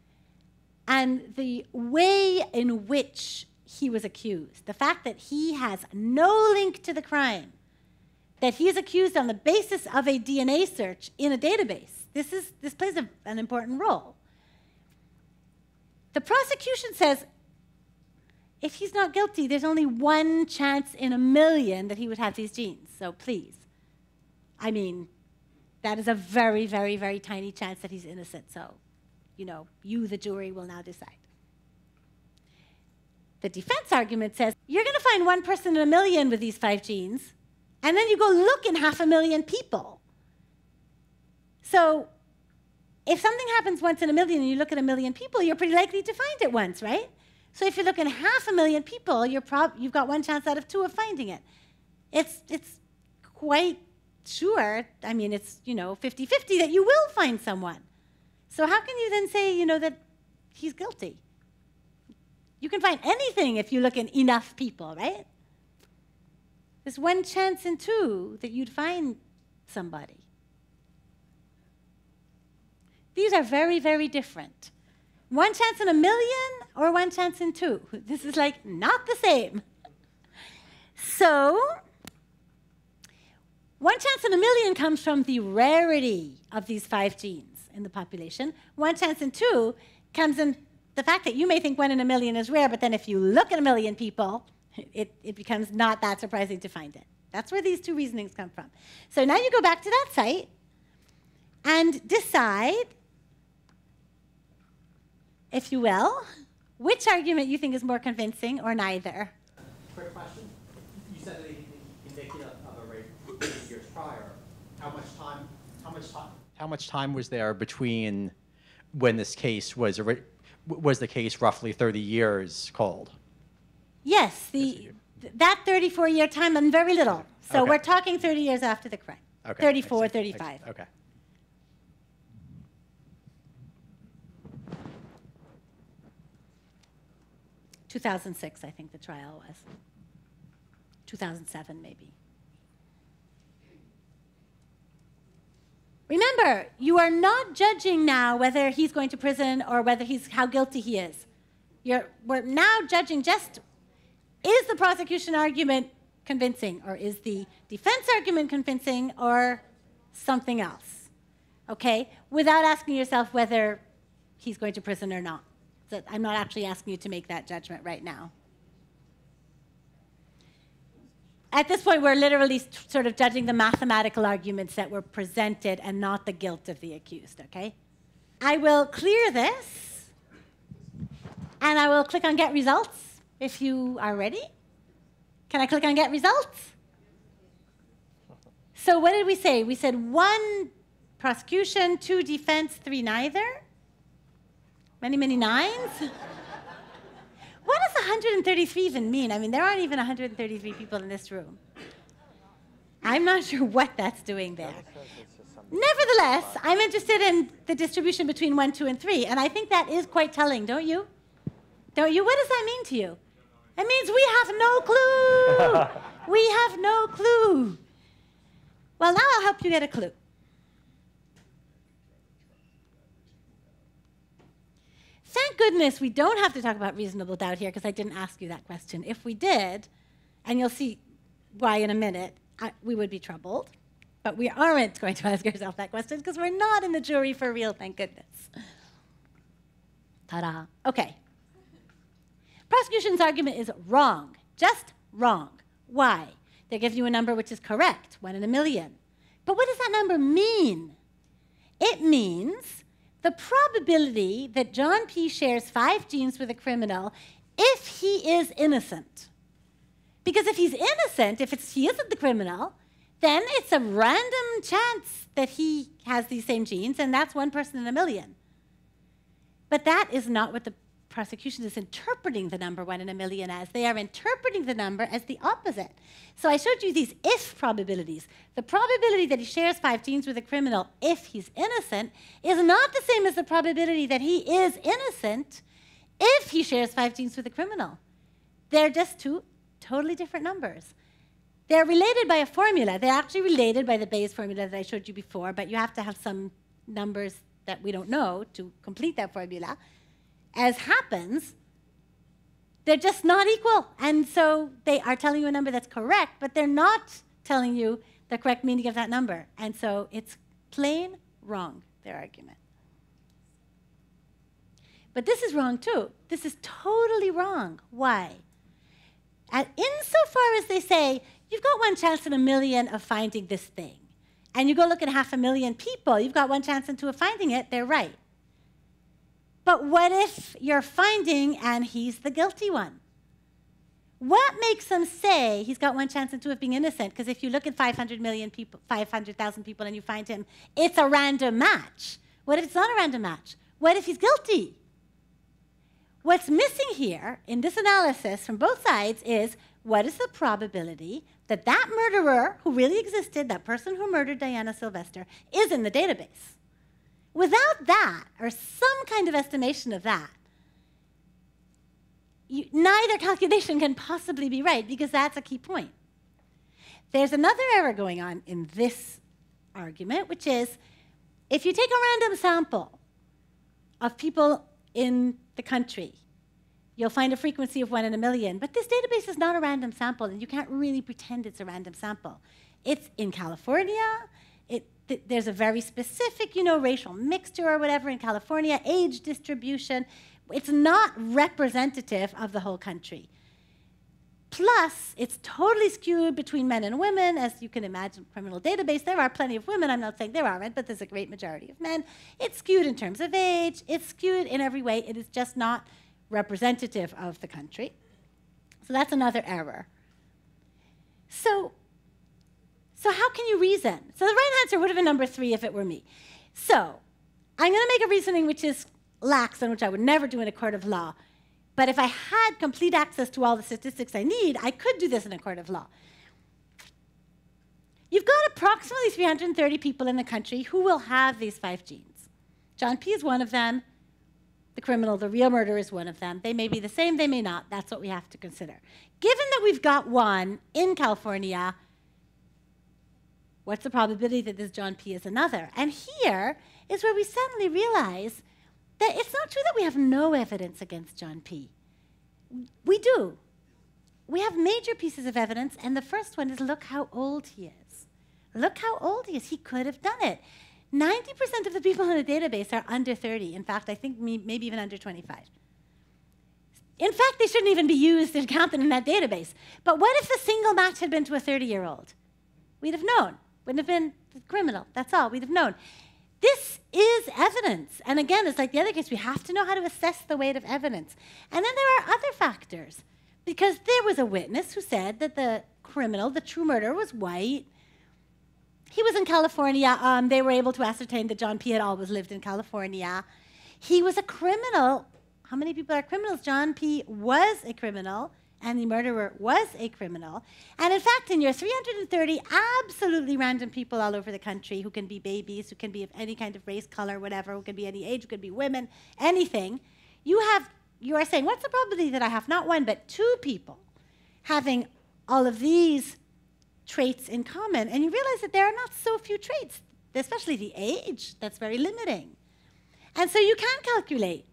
And the way in which he was accused, the fact that he has no link to the crime, that he is accused on the basis of a D N A search in a database, this, is, this plays a, an important role. The prosecution says, if he's not guilty, there's only one chance in a million that he would have these genes. So please. I mean, that is a very, very, very tiny chance that he's innocent. So, you know, you, the jury, will now decide. The defense argument says, you're going to find one person in a million with these five genes, and then you go look in half a million people. So if something happens once in a million and you look at a million people, you're pretty likely to find it once, right? So if you look in half a million people, you're prob you've got one chance out of two of finding it. It's, it's quite sure, I mean, it's, you know, fifty fifty that you will find someone. So how can you then say, you know, that he's guilty? You can find anything if you look in enough people, right? There's one chance in two that you'd find somebody. These are very, very different. One chance in a million or one chance in two? This is like not the same. So, one chance in a million comes from the rarity of these five genes in the population. One chance in two comes in the fact that you may think one in a million is rare, but then if you look at a million people, it, it becomes not that surprising to find it. That's where these two reasonings come from. So now you go back to that site and decide, if you will, which argument you think is more convincing or neither. Quick question. You said that he convicted of a rape eight years prior. How much time? How much time? How much time was there between when this case was was the case roughly thirty years cold? Yes, the that thirty-four year time and very little. So Okay. we're talking thirty years after the crime. Okay. thirty-four, Makes sense. thirty-five. Makes- Okay. two thousand six, I think the trial was. two thousand seven, maybe. Remember, you are not judging now whether he's going to prison or whether he's how guilty he is. You're, we're now judging just, is the prosecution argument convincing, or is the defense argument convincing, or something else, okay? Without asking yourself whether he's going to prison or not. So I'm not actually asking you to make that judgment right now. At this point, we're literally sort of judging the mathematical arguments that were presented and not the guilt of the accused, okay? I will clear this, and I will click on Get Results if you are ready. Can I click on Get Results? So what did we say? We said one prosecution, two defense, three neither. Many, many nines. What does one hundred thirty-three even mean? I mean, there aren't even one hundred thirty-three people in this room. I'm not sure what that's doing there. Nevertheless, I'm interested in the distribution between one, two, and three, and I think that is quite telling, don't you? Don't you? What does that mean to you? It means we have no clue. We have no clue. Well, now I'll help you get a clue. Thank goodness we don't have to talk about reasonable doubt here, because I didn't ask you that question. If we did, and you'll see why in a minute, I, we would be troubled. But we aren't going to ask ourselves that question, because we're not in the jury for real, thank goodness. Ta-da. Okay. Prosecution's argument is wrong, just wrong. Why? They give you a number which is correct, one in a million. But what does that number mean? It means the probability that John P. shares five genes with a criminal if he is innocent. Because if he's innocent, if it's, he isn't the criminal, then it's a random chance that he has these same genes, and that's one person in a million. But that is not what the prosecution is interpreting the number one in a million as. They are interpreting the number as the opposite. So I showed you these if probabilities. The probability that he shares five genes with a criminal if he's innocent is not the same as the probability that he is innocent if he shares five genes with a criminal. They're just two totally different numbers. They're related by a formula. They're actually related by the Bayes formula that I showed you before, but you have to have some numbers that we don't know to complete that formula. As happens, they're just not equal. And so they are telling you a number that's correct, but they're not telling you the correct meaning of that number. And so it's plain wrong, their argument. But this is wrong too. This is totally wrong. Why? And insofar as they say, you've got one chance in a million of finding this thing, and you go look at half a million people, you've got one chance in two of finding it, they're right. But what if you're finding and he's the guilty one? What makes them say he's got one chance in two of being innocent? Because if you look at five hundred million people, five hundred thousand people and you find him, it's a random match. What if it's not a random match? What if he's guilty? What's missing here in this analysis from both sides is what is the probability that that murderer who really existed, that person who murdered Diana Sylvester, is in the database? Without that, or some kind of estimation of that, you, neither calculation can possibly be right, because that's a key point. There's another error going on in this argument, which is if you take a random sample of people in the country. You'll find a frequency of one in a million. But this database is not a random sample, and you can't really pretend it's a random sample. It's in California. It, th there's a very specific, you know, racial mixture or whatever in California, age distribution. It's not representative of the whole country. Plus, it's totally skewed between men and women. As you can imagine, criminal database, there are plenty of women. I'm not saying there aren't, but there's a great majority of men. It's skewed in terms of age. It's skewed in every way. It is just not representative of the country. So that's another error. So, so how can you reason? So the right answer would have been number three if it were me. So I'm going to make a reasoning which is lax and which I would never do in a court of law. But if I had complete access to all the statistics I need, I could do this in a court of law. You've got approximately three hundred thirty people in the country who will have these five genes. John P. is one of them. The criminal, the real murderer, is one of them. They may be the same, they may not. That's what we have to consider. Given that we've got one in California, what's the probability that this John P. is another? And here is where we suddenly realize that it's not true that we have no evidence against John P. We do. We have major pieces of evidence, and the first one is look how old he is. Look how old he is. He could have done it. ninety percent of the people in the database are under thirty. In fact, I think maybe even under twenty-five. In fact, they shouldn't even be used and counted in that database. But what if the single match had been to a thirty-year-old? We'd have known. Wouldn't have been the criminal. That's all. We'd have known. This is evidence. And again, it's like the other case. We have to know how to assess the weight of evidence. And then there are other factors. Because there was a witness who said that the criminal, the true murderer, was white. He was in California. Um, they were able to ascertain that John P. had always lived in California. He was a criminal. How many people are criminals? John P. was a criminal, and the murderer was a criminal. And in fact, in your three hundred thirty absolutely random people all over the country who can be babies, who can be of any kind of race, color, whatever, who can be any age, who can be women, anything, you have, you are saying, what's the probability that I have not one but two people having all of these traits in common? And you realize that there are not so few traits, especially the age, that's very limiting. And so you can calculate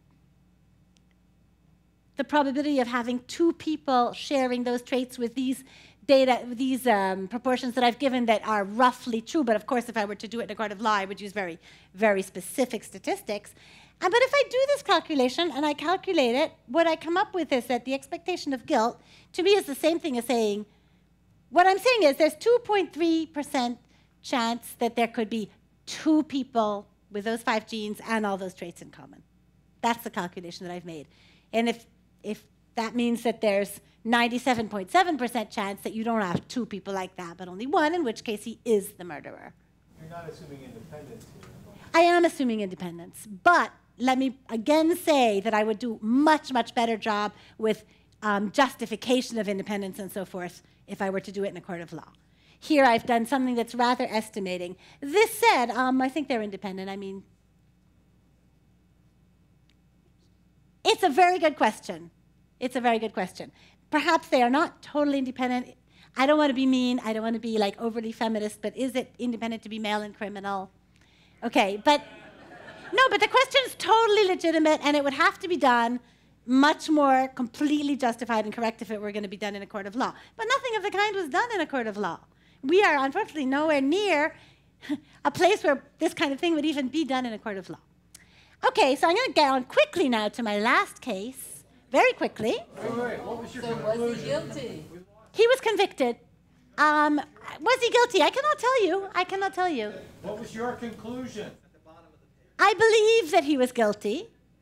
the probability of having two people sharing those traits with these data, these um, proportions that I've given that are roughly true. But of course, if I were to do it in a court of law, I would use very, very specific statistics. And, but if I do this calculation and I calculate it, what I come up with is that the expectation of guilt, to me, is the same thing as saying, what I'm saying is there's two point three percent chance that there could be two people with those five genes and all those traits in common. That's the calculation that I've made. And if, if that means that there's ninety-seven point seven percent chance that you don't have two people like that, but only one, in which case he is the murderer. You're not assuming independence here. I am assuming independence, but let me again say that I would do much, much better job with um, justification of independence and so forth if I were to do it in a court of law. Here I've done something that's rather estimating. This said, um, I think they're independent. I mean, it's a very good question. It's a very good question. Perhaps they are not totally independent. I don't want to be mean. I don't want to be like overly feminist, but is it independent to be male and criminal? Okay, but no, but the question is totally legitimate, and it would have to be done much more completely justified and correct if it were going to be done in a court of law. But nothing of the kind was done in a court of law. We are unfortunately nowhere near a place where this kind of thing would even be done in a court of law. Okay, so I'm going to get on quickly now to my last case, very quickly. Wait, wait, what was your So conclusion? was he guilty? He was convicted. Um, was he guilty? I cannot tell you. I cannot tell you. What was your conclusion? I believe that he was guilty.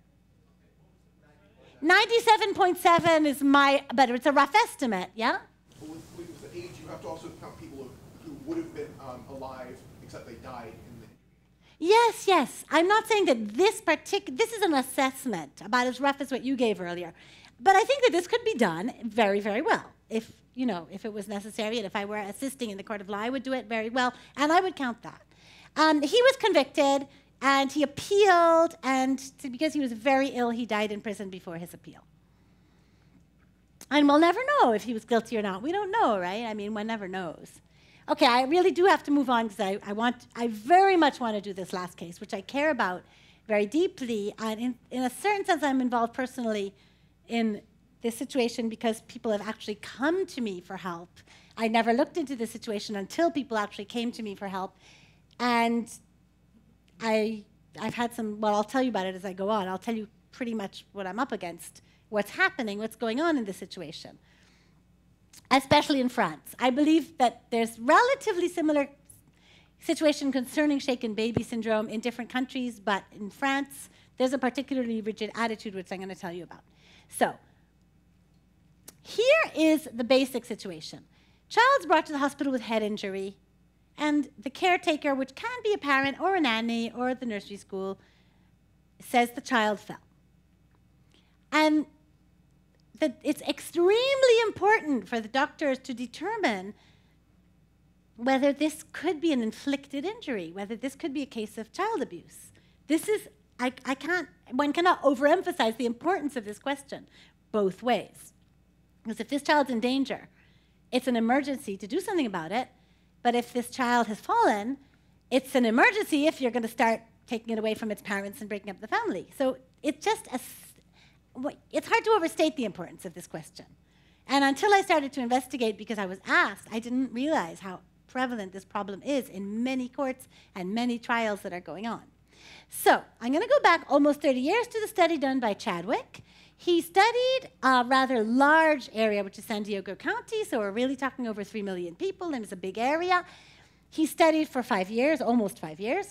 ninety-seven point seven is my, but it's a rough estimate, yeah? But with, with the age, you have to also count people who, who would have been um, alive, except they died in the... Yes, yes. I'm not saying that this particular, this is an assessment about as rough as what you gave earlier. But I think that this could be done very, very well. If, you know, if it was necessary and if I were assisting in the court of law, I would do it very well, and I would count that. Um, he was convicted, and he appealed, and to, because he was very ill, he died in prison before his appeal. And we'll never know if he was guilty or not. We don't know, right? I mean, one never knows. Okay, I really do have to move on because I, I want, I very much want to do this last case, which I care about very deeply. And in, in a certain sense, I'm involved personally in this situation because people have actually come to me for help. I never looked into the situation until people actually came to me for help. And I, I've had some, well, I'll tell you about it as I go on. I'll tell you pretty much what I'm up against, what's happening, what's going on in this situation, especially in France. I believe that there's relatively similar situation concerning shaken baby syndrome in different countries, but in France, there's a particularly rigid attitude, which I'm going to tell you about. So, here is the basic situation. Child's brought to the hospital with head injury, and the caretaker, which can be a parent or a nanny or the nursery school, says the child fell. And that it's extremely important for the doctors to determine whether this could be an inflicted injury, whether this could be a case of child abuse. This is, I, I can't, one cannot overemphasize the importance of this question both ways. Because if this child's in danger, it's an emergency to do something about it. But if this child has fallen, it's an emergency if you're going to start taking it away from its parents and breaking up the family. So it's just a, it's hard to overstate the importance of this question. And until I started to investigate, because I was asked, I didn't realize how prevalent this problem is in many courts and many trials that are going on. So I'm going to go back almost thirty years to the study done by Chadwick. He studied a rather large area, which is San Diego County, so we're really talking over three million people, and it's a big area. He studied for five years, almost five years.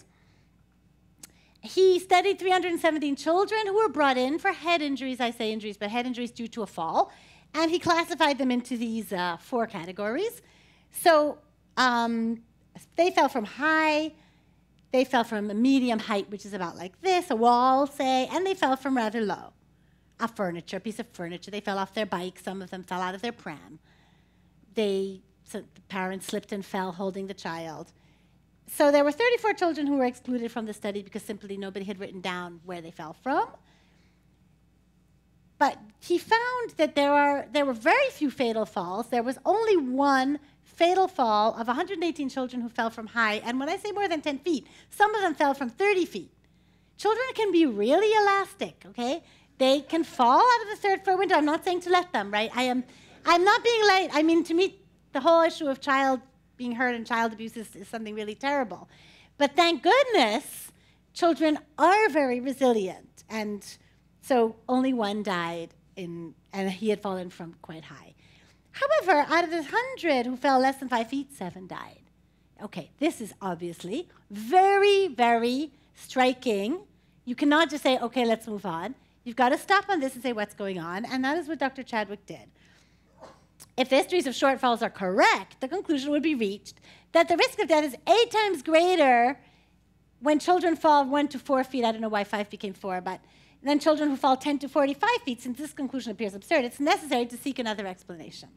He studied three hundred seventeen children who were brought in for head injuries, I say injuries, but head injuries due to a fall, and he classified them into these uh, four categories. So um, they fell from high, they fell from a medium height, which is about like this, a wall, say, and they fell from rather low. A furniture, a piece of furniture. They fell off their bike. Some of them fell out of their pram. They, so the parents slipped and fell holding the child. So there were thirty-four children who were excluded from the study because simply nobody had written down where they fell from. But he found that there are there were very few fatal falls. There was only one fatal fall of one hundred eighteen children who fell from high. And when I say more than ten feet, some of them fell from thirty feet. Children can be really elastic, okay? They can fall out of the third floor window. I'm not saying to let them, right? I am, I'm not being light. I mean, to me, the whole issue of child being hurt and child abuse is, is something really terrible. But thank goodness, children are very resilient. And so only one died, in, and he had fallen from quite high. However, out of the hundred who fell less than five feet, seven died. Okay, this is obviously very, very striking. You cannot just say, okay, let's move on. You've got to stop on this and say what's going on, and that is what Doctor Chadwick did. If the histories of shortfalls are correct, the conclusion would be reached that the risk of death is eight times greater when children fall one to four feet. I don't know why five became four, but then children who fall ten to forty-five feet. Since this conclusion appears absurd, it's necessary to seek another explanation.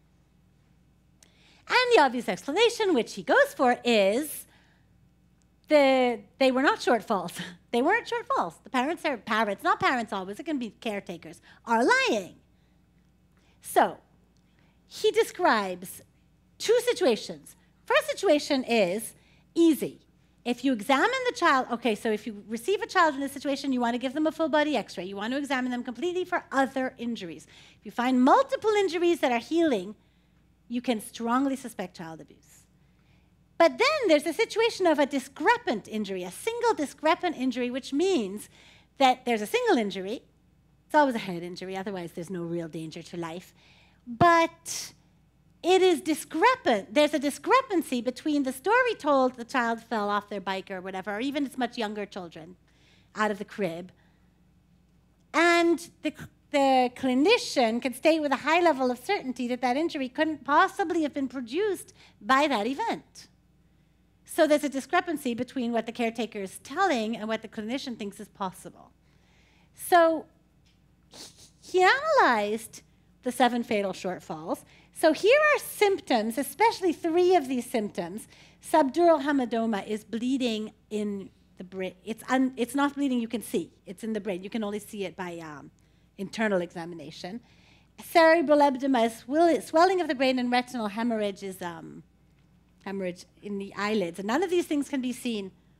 And the obvious explanation, which he goes for, is the, they were not shortfalls. They weren't shortfalls. The parents are parents, not parents always, it can be caretakers, are lying. So he describes two situations. First situation is easy. If you examine the child, okay, so if you receive a child in this situation, you want to give them a full body x-ray. You want to examine them completely for other injuries. If you find multiple injuries that are healing, you can strongly suspect child abuse. But then there's a situation of a discrepant injury, a single discrepant injury, which means that there's a single injury. It's always a head injury, otherwise there's no real danger to life. But it is discrepant. There's a discrepancy between the story told the child fell off their bike or whatever, or even it's much younger children out of the crib, and the, the clinician can state with a high level of certainty that that injury couldn't possibly have been produced by that event. So there's a discrepancy between what the caretaker is telling and what the clinician thinks is possible. So he analyzed the seven fatal shortfalls. So here are symptoms, especially three of these symptoms. Subdural hematoma is bleeding in the brain. It's, un, it's not bleeding you can see. It's in the brain. You can only see it by um, internal examination. Cerebral edema is swelling of the brain, and retinal hemorrhage is um, hemorrhage in the eyelids. And none of these things can be seen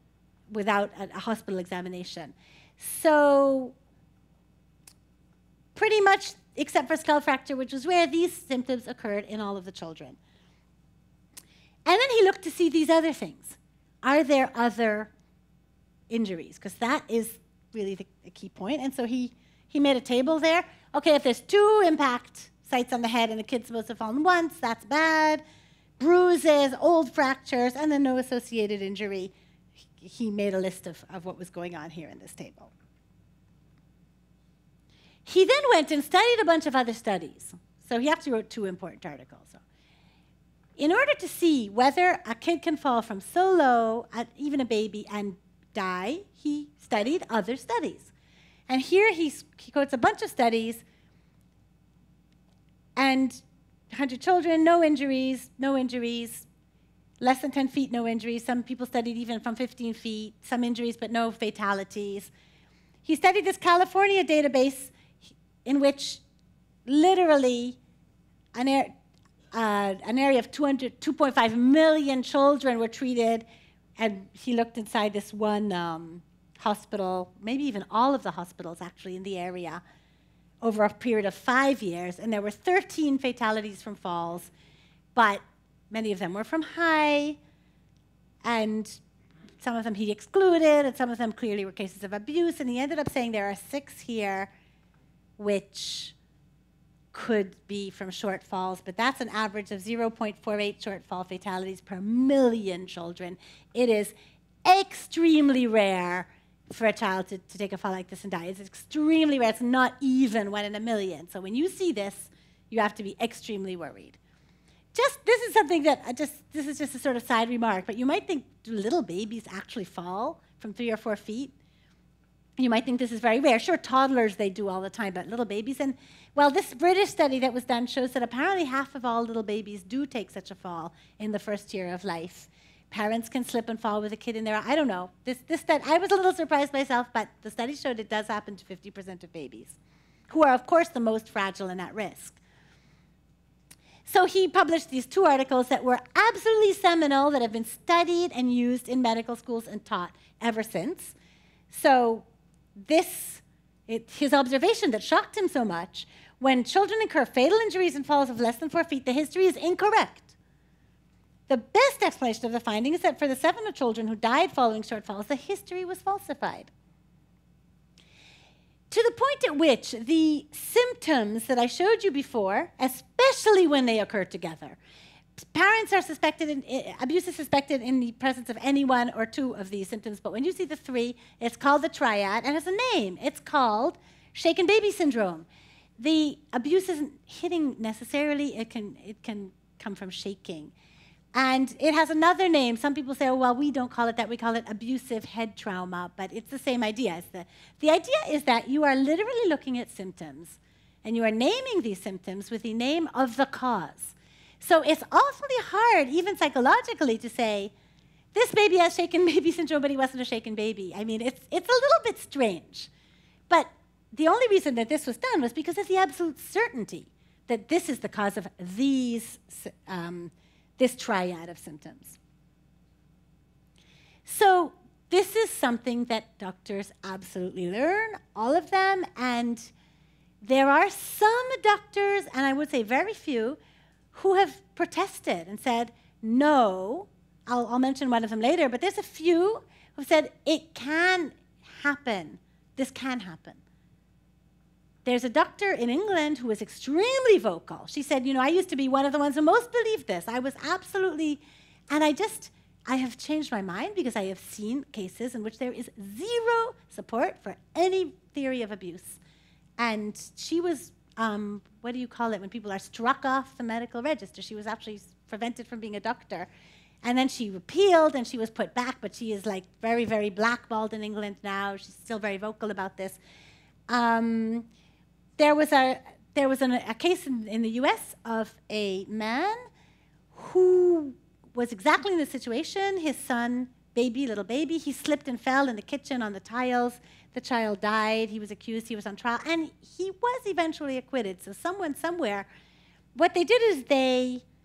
without a, a hospital examination. So pretty much, except for skull fracture, which was rare, these symptoms occurred in all of the children. And then he looked to see these other things. Are there other injuries? Because that is really the, the key point. And so he, he made a table there. Okay, if there's two impact sites on the head and the kid's supposed to have fallen once, that's bad. Bruises, old fractures, and then no associated injury. He made a list of, of what was going on here in this table. He then went and studied a bunch of other studies. So he actually wrote two important articles. So in order to see whether a kid can fall from so low, at even a baby, and die, he studied other studies. And here he's, he quotes a bunch of studies, and one hundred children, no injuries, no injuries, less than ten feet, no injuries. Some people studied even from fifteen feet, some injuries, but no fatalities. He studied this California database in which literally an, air, uh, an area of two point five million children were treated, and he looked inside this one um, hospital, maybe even all of the hospitals actually in the area, over a period of five years, and there were thirteen fatalities from falls, but many of them were from high, and some of them he excluded, and some of them clearly were cases of abuse, and he ended up saying there are six here which could be from short falls, but that's an average of zero point four eight short fall fatalities per million children. It is extremely rare for a child to, to take a fall like this and die. It's extremely rare. It's not even one in a million. So when you see this, you have to be extremely worried. Just, this is something that, I just, this is just a sort of side remark, but you might think, do little babies actually fall from three or four feet? You might think this is very rare. Sure, toddlers, they do all the time, but little babies, and well, this British study that was done shows that apparently half of all little babies do take such a fall in the first year of life. Parents can slip and fall with a kid in there. I don't know. This, this study, I was a little surprised myself, but the study showed it does happen to fifty percent of babies, who are, of course, the most fragile and at risk. So he published these two articles that were absolutely seminal, that have been studied and used in medical schools and taught ever since. So this, it, his observation that shocked him so much, when children incur fatal injuries and falls of less than four feet, the history is incorrect. The best explanation of the finding is that for the seven children who died following short falls, the history was falsified. To the point at which the symptoms that I showed you before, especially when they occur together, parents are suspected, in, abuse is suspected in the presence of any one or two of these symptoms, but when you see the three, it's called the triad, and has a name. It's called shaken baby syndrome. The abuse isn't hitting necessarily. It can, it can come from shaking. And it has another name. Some people say, oh, well, we don't call it that. We call it abusive head trauma, but it's the same idea. It's the, the idea is that you are literally looking at symptoms, and you are naming these symptoms with the name of the cause. So it's awfully hard, even psychologically, to say, this baby has shaken baby syndrome, but he wasn't a shaken baby. I mean, it's, it's a little bit strange. But the only reason that this was done was because of the absolute certainty that this is the cause of these, um, this triad of symptoms. So this is something that doctors absolutely learn, all of them, and there are some doctors, and I would say very few, who have protested and said, no, I'll, I'll mention one of them later, but there's a few who said, it can happen. This can happen. There's a doctor in England who was extremely vocal. She said, you know, I used to be one of the ones who most believed this. I was absolutely, and I just, I have changed my mind because I have seen cases in which there is zero support for any theory of abuse. And she was, um, what do you call it, when people are struck off the medical register? She was actually prevented from being a doctor. And then she appealed and she was put back, but she is like very, very blackballed in England now. She's still very vocal about this. Um, there was a, there was an, a case in, in the U S of a man who was exactly in the situation. His son, baby, little baby, he slipped and fell in the kitchen on the tiles. The child died. He was accused. He was on trial. And he was eventually acquitted. So someone somewhere, what they did is they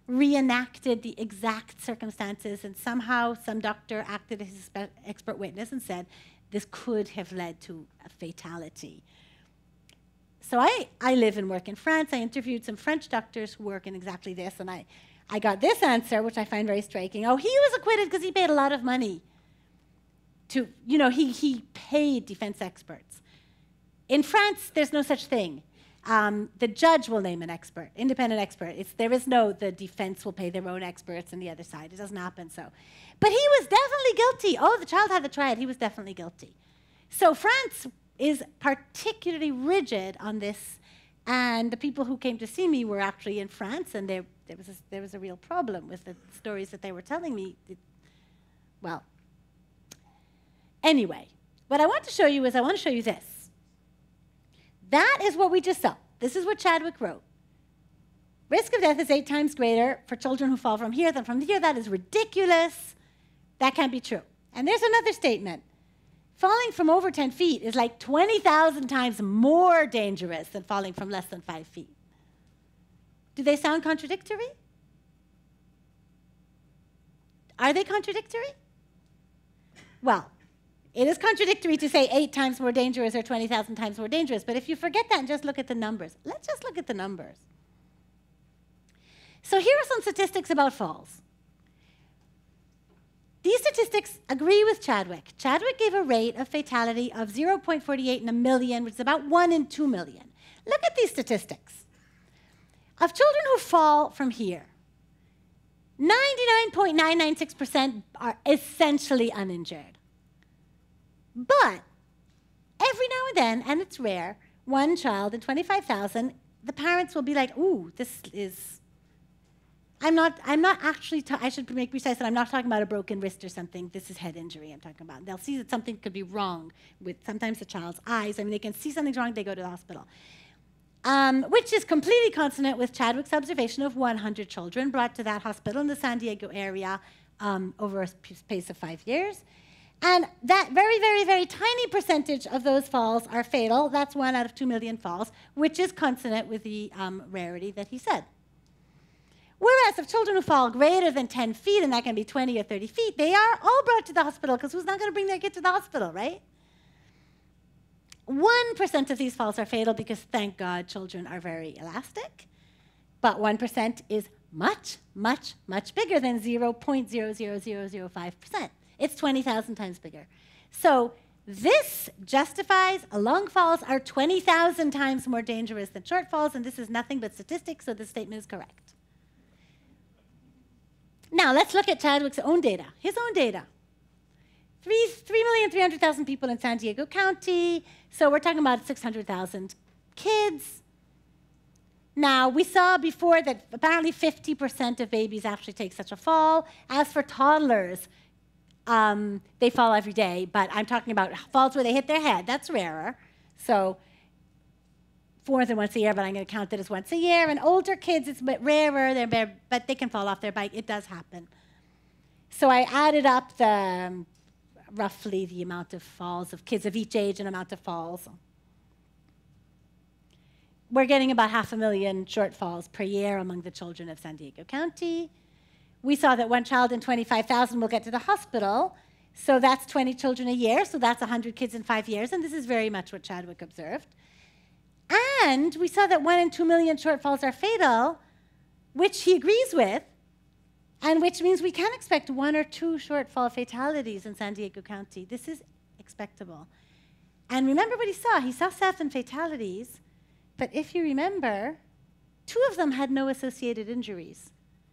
reenacted the exact circumstances, and somehow some doctor acted as his expert witness and said this could have led to a fatality. So I, I live and work in France. I interviewed some French doctors who work in exactly this, and I, I got this answer, which I find very striking. Oh, he was acquitted because he paid a lot of money to, you know, he, he paid defense experts. In France, there's no such thing. Um, the judge will name an expert, independent expert. It's, there is no, the defense will pay their own experts on the other side. It doesn't happen so. But he was definitely guilty. Oh, the child had the triad. He was definitely guilty. So France is particularly rigid on this. And the people who came to see me were actually in France, and there, there, was, a, there was a real problem with the stories that they were telling me. It, well, anyway, what I want to show you is I want to show you this. That is what we just saw. This is what Chadwick wrote. Risk of death is eight times greater for children who fall from here than from here. That is ridiculous. That can't be true. And there's another statement. Falling from over ten feet is like twenty thousand times more dangerous than falling from less than five feet. Do they sound contradictory? Are they contradictory? Well, it is contradictory to say eight times more dangerous or twenty thousand times more dangerous, but if you forget that and just look at the numbers, let's just look at the numbers. So here are some statistics about falls. These statistics agree with Chadwick. Chadwick gave a rate of fatality of zero point four eight in a million, which is about one in two million. Look at these statistics. Of children who fall from here, ninety-nine point nine nine six percent are essentially uninjured. But every now and then, and it's rare, one child in twenty-five thousand, the parents will be like, ooh, this is, I'm not, I'm not actually, ta I should make precise that I'm not talking about a broken wrist or something. This is head injury I'm talking about. They'll see that something could be wrong with sometimes the child's eyes. I mean, they can see something's wrong, they go to the hospital. Um, which is completely consonant with Chadwick's observation of one hundred children brought to that hospital in the San Diego area um, over a space of five years. And that very, very, very tiny percentage of those falls are fatal. That's one out of two million falls, which is consonant with the um, rarity that he said. Whereas if children who fall greater than ten feet, and that can be twenty or thirty feet, they are all brought to the hospital, because who's not going to bring their kid to the hospital, right? one percent of these falls are fatal because, thank God, children are very elastic. But one percent is much, much, much bigger than zero point zero zero zero zero five percent. It's twenty thousand times bigger. So this justifies long falls are twenty thousand times more dangerous than short falls, and this is nothing but statistics, so this statement is correct. Now, let's look at Chadwick's own data, his own data. three million three hundred thousand people in San Diego County, so we're talking about six hundred thousand kids. Now, we saw before that apparently fifty percent of babies actually take such a fall. As for toddlers, um, they fall every day, but I'm talking about falls where they hit their head. That's rarer. So more than once a year, but I'm going to count it as once a year. And older kids, it's a bit rarer, they're bare, but they can fall off their bike. It does happen. So I added up the um, roughly the amount of falls of kids of each age and amount of falls. We're getting about half a million short falls per year among the children of San Diego County. We saw that one child in twenty-five thousand will get to the hospital. So that's twenty children a year. So that's one hundred kids in five years. And this is very much what Chadwick observed. And we saw that one in two million shortfalls are fatal, which he agrees with, and which means we can expect one or two shortfall fatalities in San Diego County. This is expectable. And remember what he saw. He saw seven fatalities, but if you remember, two of them had no associated injuries.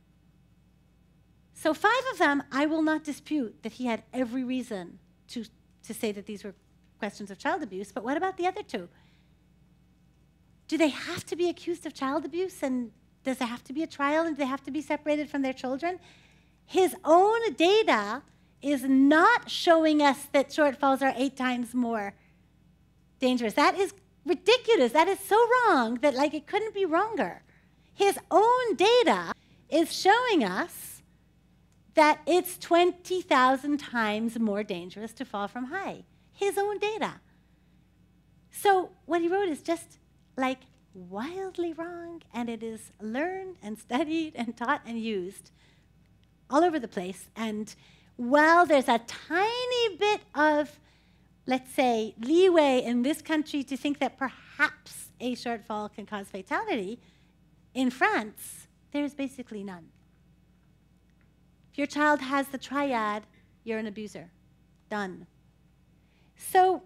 So five of them, I will not dispute that he had every reason to, to say that these were questions of child abuse, but what about the other two? Do they have to be accused of child abuse, and does there have to be a trial, and do they have to be separated from their children? His own data is not showing us that shortfalls are eight times more dangerous. That is ridiculous. That is so wrong that, like, it couldn't be wronger. His own data is showing us that it's twenty thousand times more dangerous to fall from high. His own data. So what he wrote is just like wildly wrong, and it is learned and studied and taught and used all over the place. And while there's a tiny bit of, let's say, leeway in this country to think that perhaps a shortfall can cause fatality, in France, there's basically none. If your child has the triad, you're an abuser. Done. So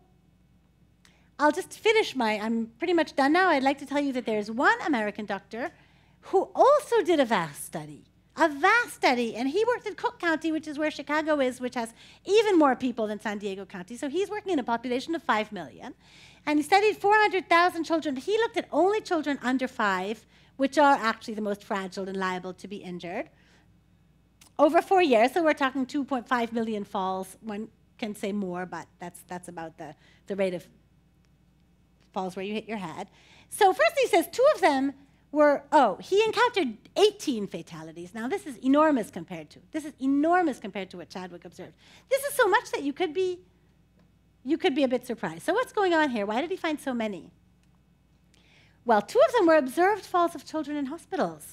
I'll just finish my, I'm pretty much done now. I'd like to tell you that there's one American doctor who also did a vast study, a vast study, and he worked in Cook County, which is where Chicago is, which has even more people than San Diego County. So he's working in a population of five million, and he studied four hundred thousand children. He looked at only children under five, which are actually the most fragile and liable to be injured, over four years. So we're talking two point five million falls. One can say more, but that's, that's about the, the rate of falls where you hit your head. So first he says two of them were, oh, he encountered eighteen fatalities. Now this is enormous compared to, this is enormous compared to what Chadwick observed. This is so much that you could be, you could be a bit surprised. So what's going on here? Why did he find so many? Well, two of them were observed falls of children in hospitals,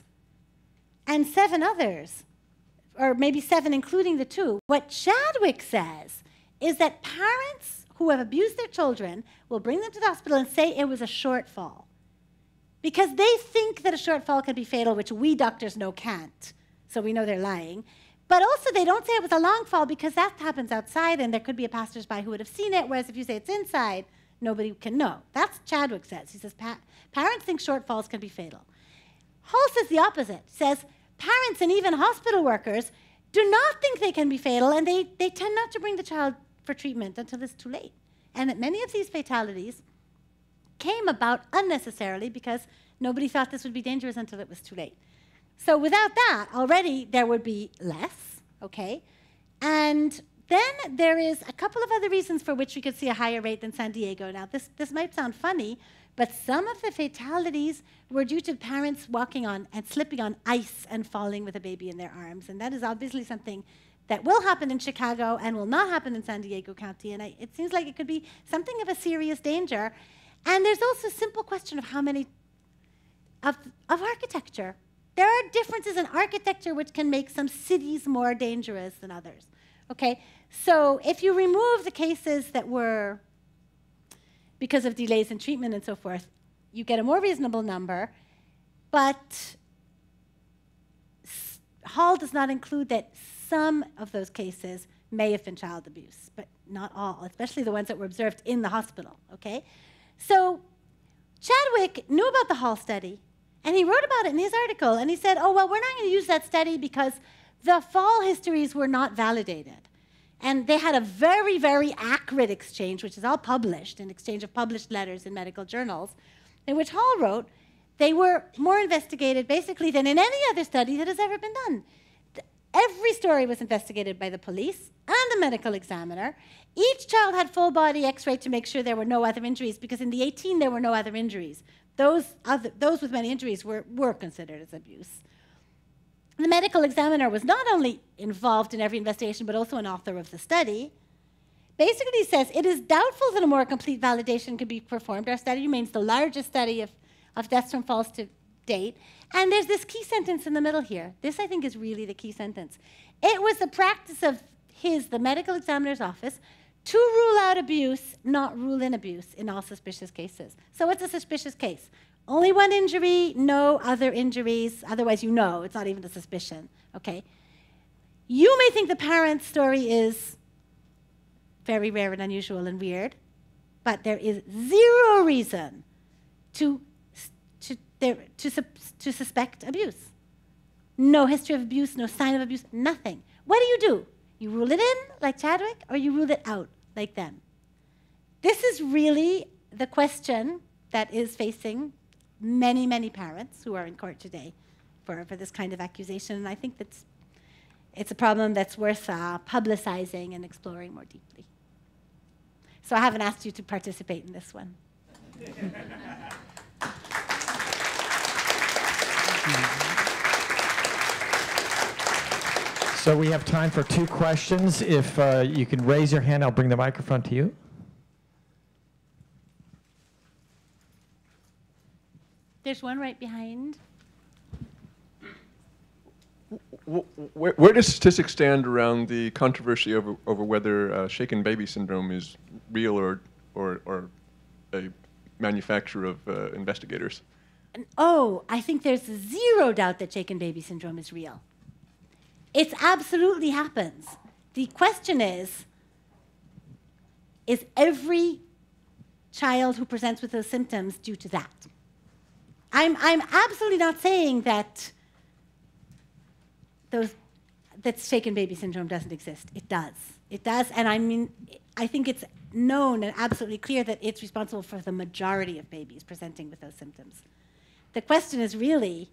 and seven others, or maybe seven including the two. What Chadwick says is that parents who have abused their children will bring them to the hospital and say it was a shortfall, because they think that a shortfall can be fatal, which we doctors know can't, so we know they're lying. But also they don't say it was a long fall, because that happens outside and there could be a passersby who would have seen it, whereas if you say it's inside, nobody can know. That's Chadwick says. He says pa parents think shortfalls can be fatal. Hall says the opposite, says parents and even hospital workers do not think they can be fatal, and they, they tend not to bring the child for treatment until it's too late. And that many of these fatalities came about unnecessarily because nobody thought this would be dangerous until it was too late. So without that, already there would be less, okay? And then there is a couple of other reasons for which we could see a higher rate than San Diego. Now, this, this might sound funny, but some of the fatalities were due to parents walking on and slipping on ice and falling with a baby in their arms. And that is obviously something that will happen in Chicago and will not happen in San Diego County. And I, it seems like it could be something of a serious danger. And there's also a simple question of how many, of, of architecture. There are differences in architecture which can make some cities more dangerous than others. Okay, so if you remove the cases that were because of delays in treatment and so forth, you get a more reasonable number, but Hall does not include that some of those cases may have been child abuse, but not all, especially the ones that were observed in the hospital, okay? So Chadwick knew about the Hall study, and he wrote about it in his article, and he said, oh, well, we're not going to use that study because the fall histories were not validated. And they had a very, very accurate exchange, which is all published, an exchange of published letters in medical journals, in which Hall wrote, they were more investigated basically than in any other study that has ever been done. Every story was investigated by the police and the medical examiner. Each child had full body x-ray to make sure there were no other injuries, because in the eighteen there were no other injuries. Those, other, those with many injuries were, were considered as abuse. The medical examiner was not only involved in every investigation, but also an author of the study. Basically says, it is doubtful that a more complete validation could be performed. Our study remains the largest study of, of deaths from falls to date. And there's this key sentence in the middle here. This, I think, is really the key sentence. It was the practice of his, the medical examiner's office, to rule out abuse, not rule in abuse in all suspicious cases. So what's a suspicious case? Only one injury, no other injuries, otherwise you know, it's not even a suspicion, okay? You may think the parent's story is very rare and unusual and weird, but there is zero reason to, to, there, to, to suspect abuse. No history of abuse, no sign of abuse, nothing. What do you do? You rule it in, like Chadwick, or you rule it out, like them? This is really the question that is facing many, many parents who are in court today for, for this kind of accusation. And I think that's, it's a problem that's worth uh, publicizing and exploring more deeply. So I haven't asked you to participate in this one. So we have time for two questions. If uh, you can raise your hand, I'll bring the microphone to you. There's one right behind. Where, where does statistics stand around the controversy over, over whether uh, shaken baby syndrome is real or, or, or a manufacture of uh, investigators? And, oh, I think there's zero doubt that shaken baby syndrome is real. It absolutely happens. The question is, is every child who presents with those symptoms due to that? I'm, I'm absolutely not saying that those, that shaken baby syndrome doesn't exist. It does. It does, and I mean, I think it's known and absolutely clear that it's responsible for the majority of babies presenting with those symptoms. The question is really,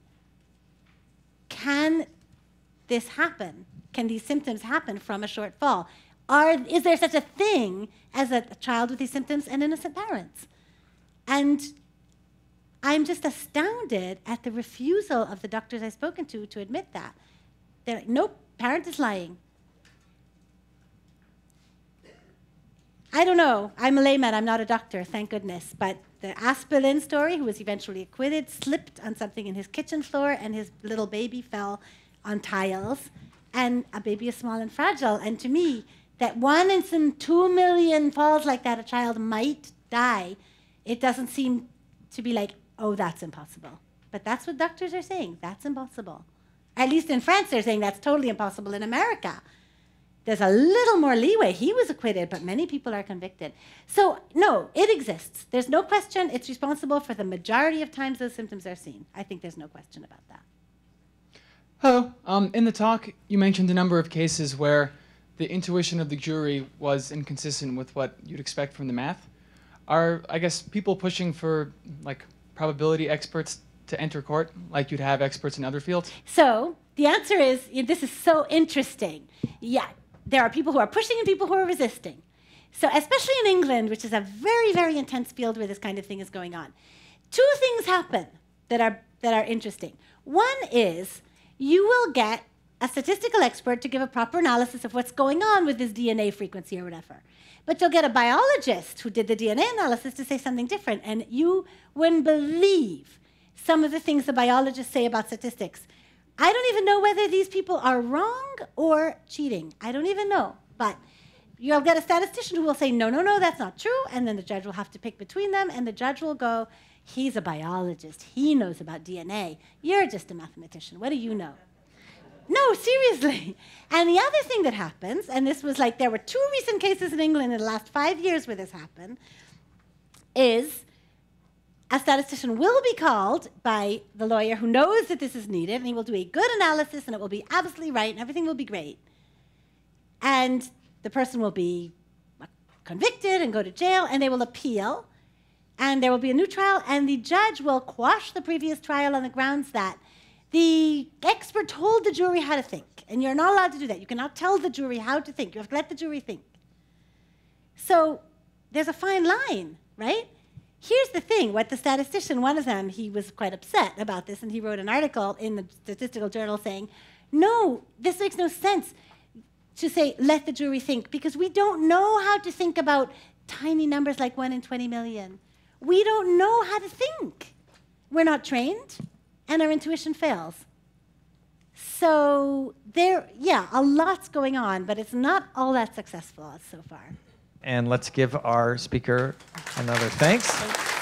can this happen? Can these symptoms happen from a short fall? Are, is there such a thing as a, a child with these symptoms and innocent parents? And I'm just astounded at the refusal of the doctors I've spoken to to admit that. They're like, nope, parent is lying. I don't know. I'm a layman. I'm not a doctor, thank goodness. But the Aspelin story, who was eventually acquitted, slipped on something in his kitchen floor, and his little baby fell on tiles. And a baby is small and fragile. And to me, that one in two million falls like that, a child might die. It doesn't seem to be like, oh, that's impossible. But that's what doctors are saying. That's impossible. At least in France, they're saying that's totally impossible. In America, there's a little more leeway. He was acquitted, but many people are convicted. So, no, it exists. There's no question. It's responsible for the majority of times those symptoms are seen. I think there's no question about that. Hello. Um, in the talk, you mentioned a number of cases where the intuition of the jury was inconsistent with what you'd expect from the math. Are, I guess, people pushing for, like, probability experts to enter court, like you'd have experts in other fields? So, the answer is, this is so interesting. Yeah. There are people who are pushing and people who are resisting. So especially in England, which is a very, very intense field where this kind of thing is going on, two things happen that are, that are interesting. One is you will get a statistical expert to give a proper analysis of what's going on with this D N A frequency or whatever. But you'll get a biologist who did the D N A analysis to say something different. And you wouldn't believe some of the things the biologists say about statistics. I don't even know whether these people are wrong or cheating. I don't even know. But you'll get a statistician who will say, no, no, no, that's not true. And then the judge will have to pick between them. And the judge will go, he's a biologist. He knows about D N A. You're just a mathematician. What do you know? No, seriously. And the other thing that happens, and this was like, there were two recent cases in England in the last five years where this happened, is a statistician will be called by the lawyer who knows that this is needed, and he will do a good analysis, and it will be absolutely right, and everything will be great. And the person will be convicted and go to jail, and they will appeal, and there will be a new trial, and the judge will quash the previous trial on the grounds that the expert told the jury how to think, and you're not allowed to do that. You cannot tell the jury how to think. You have to let the jury think. So there's a fine line, right? Here's the thing, what the statistician, one of them, he was quite upset about this, and he wrote an article in the statistical journal saying, no, this makes no sense to say, let the jury think, because we don't know how to think about tiny numbers like one in twenty million. We don't know how to think. We're not trained, and our intuition fails. So there, yeah, a lot's going on, but it's not all that successful so far. And let's give our speaker another thanks.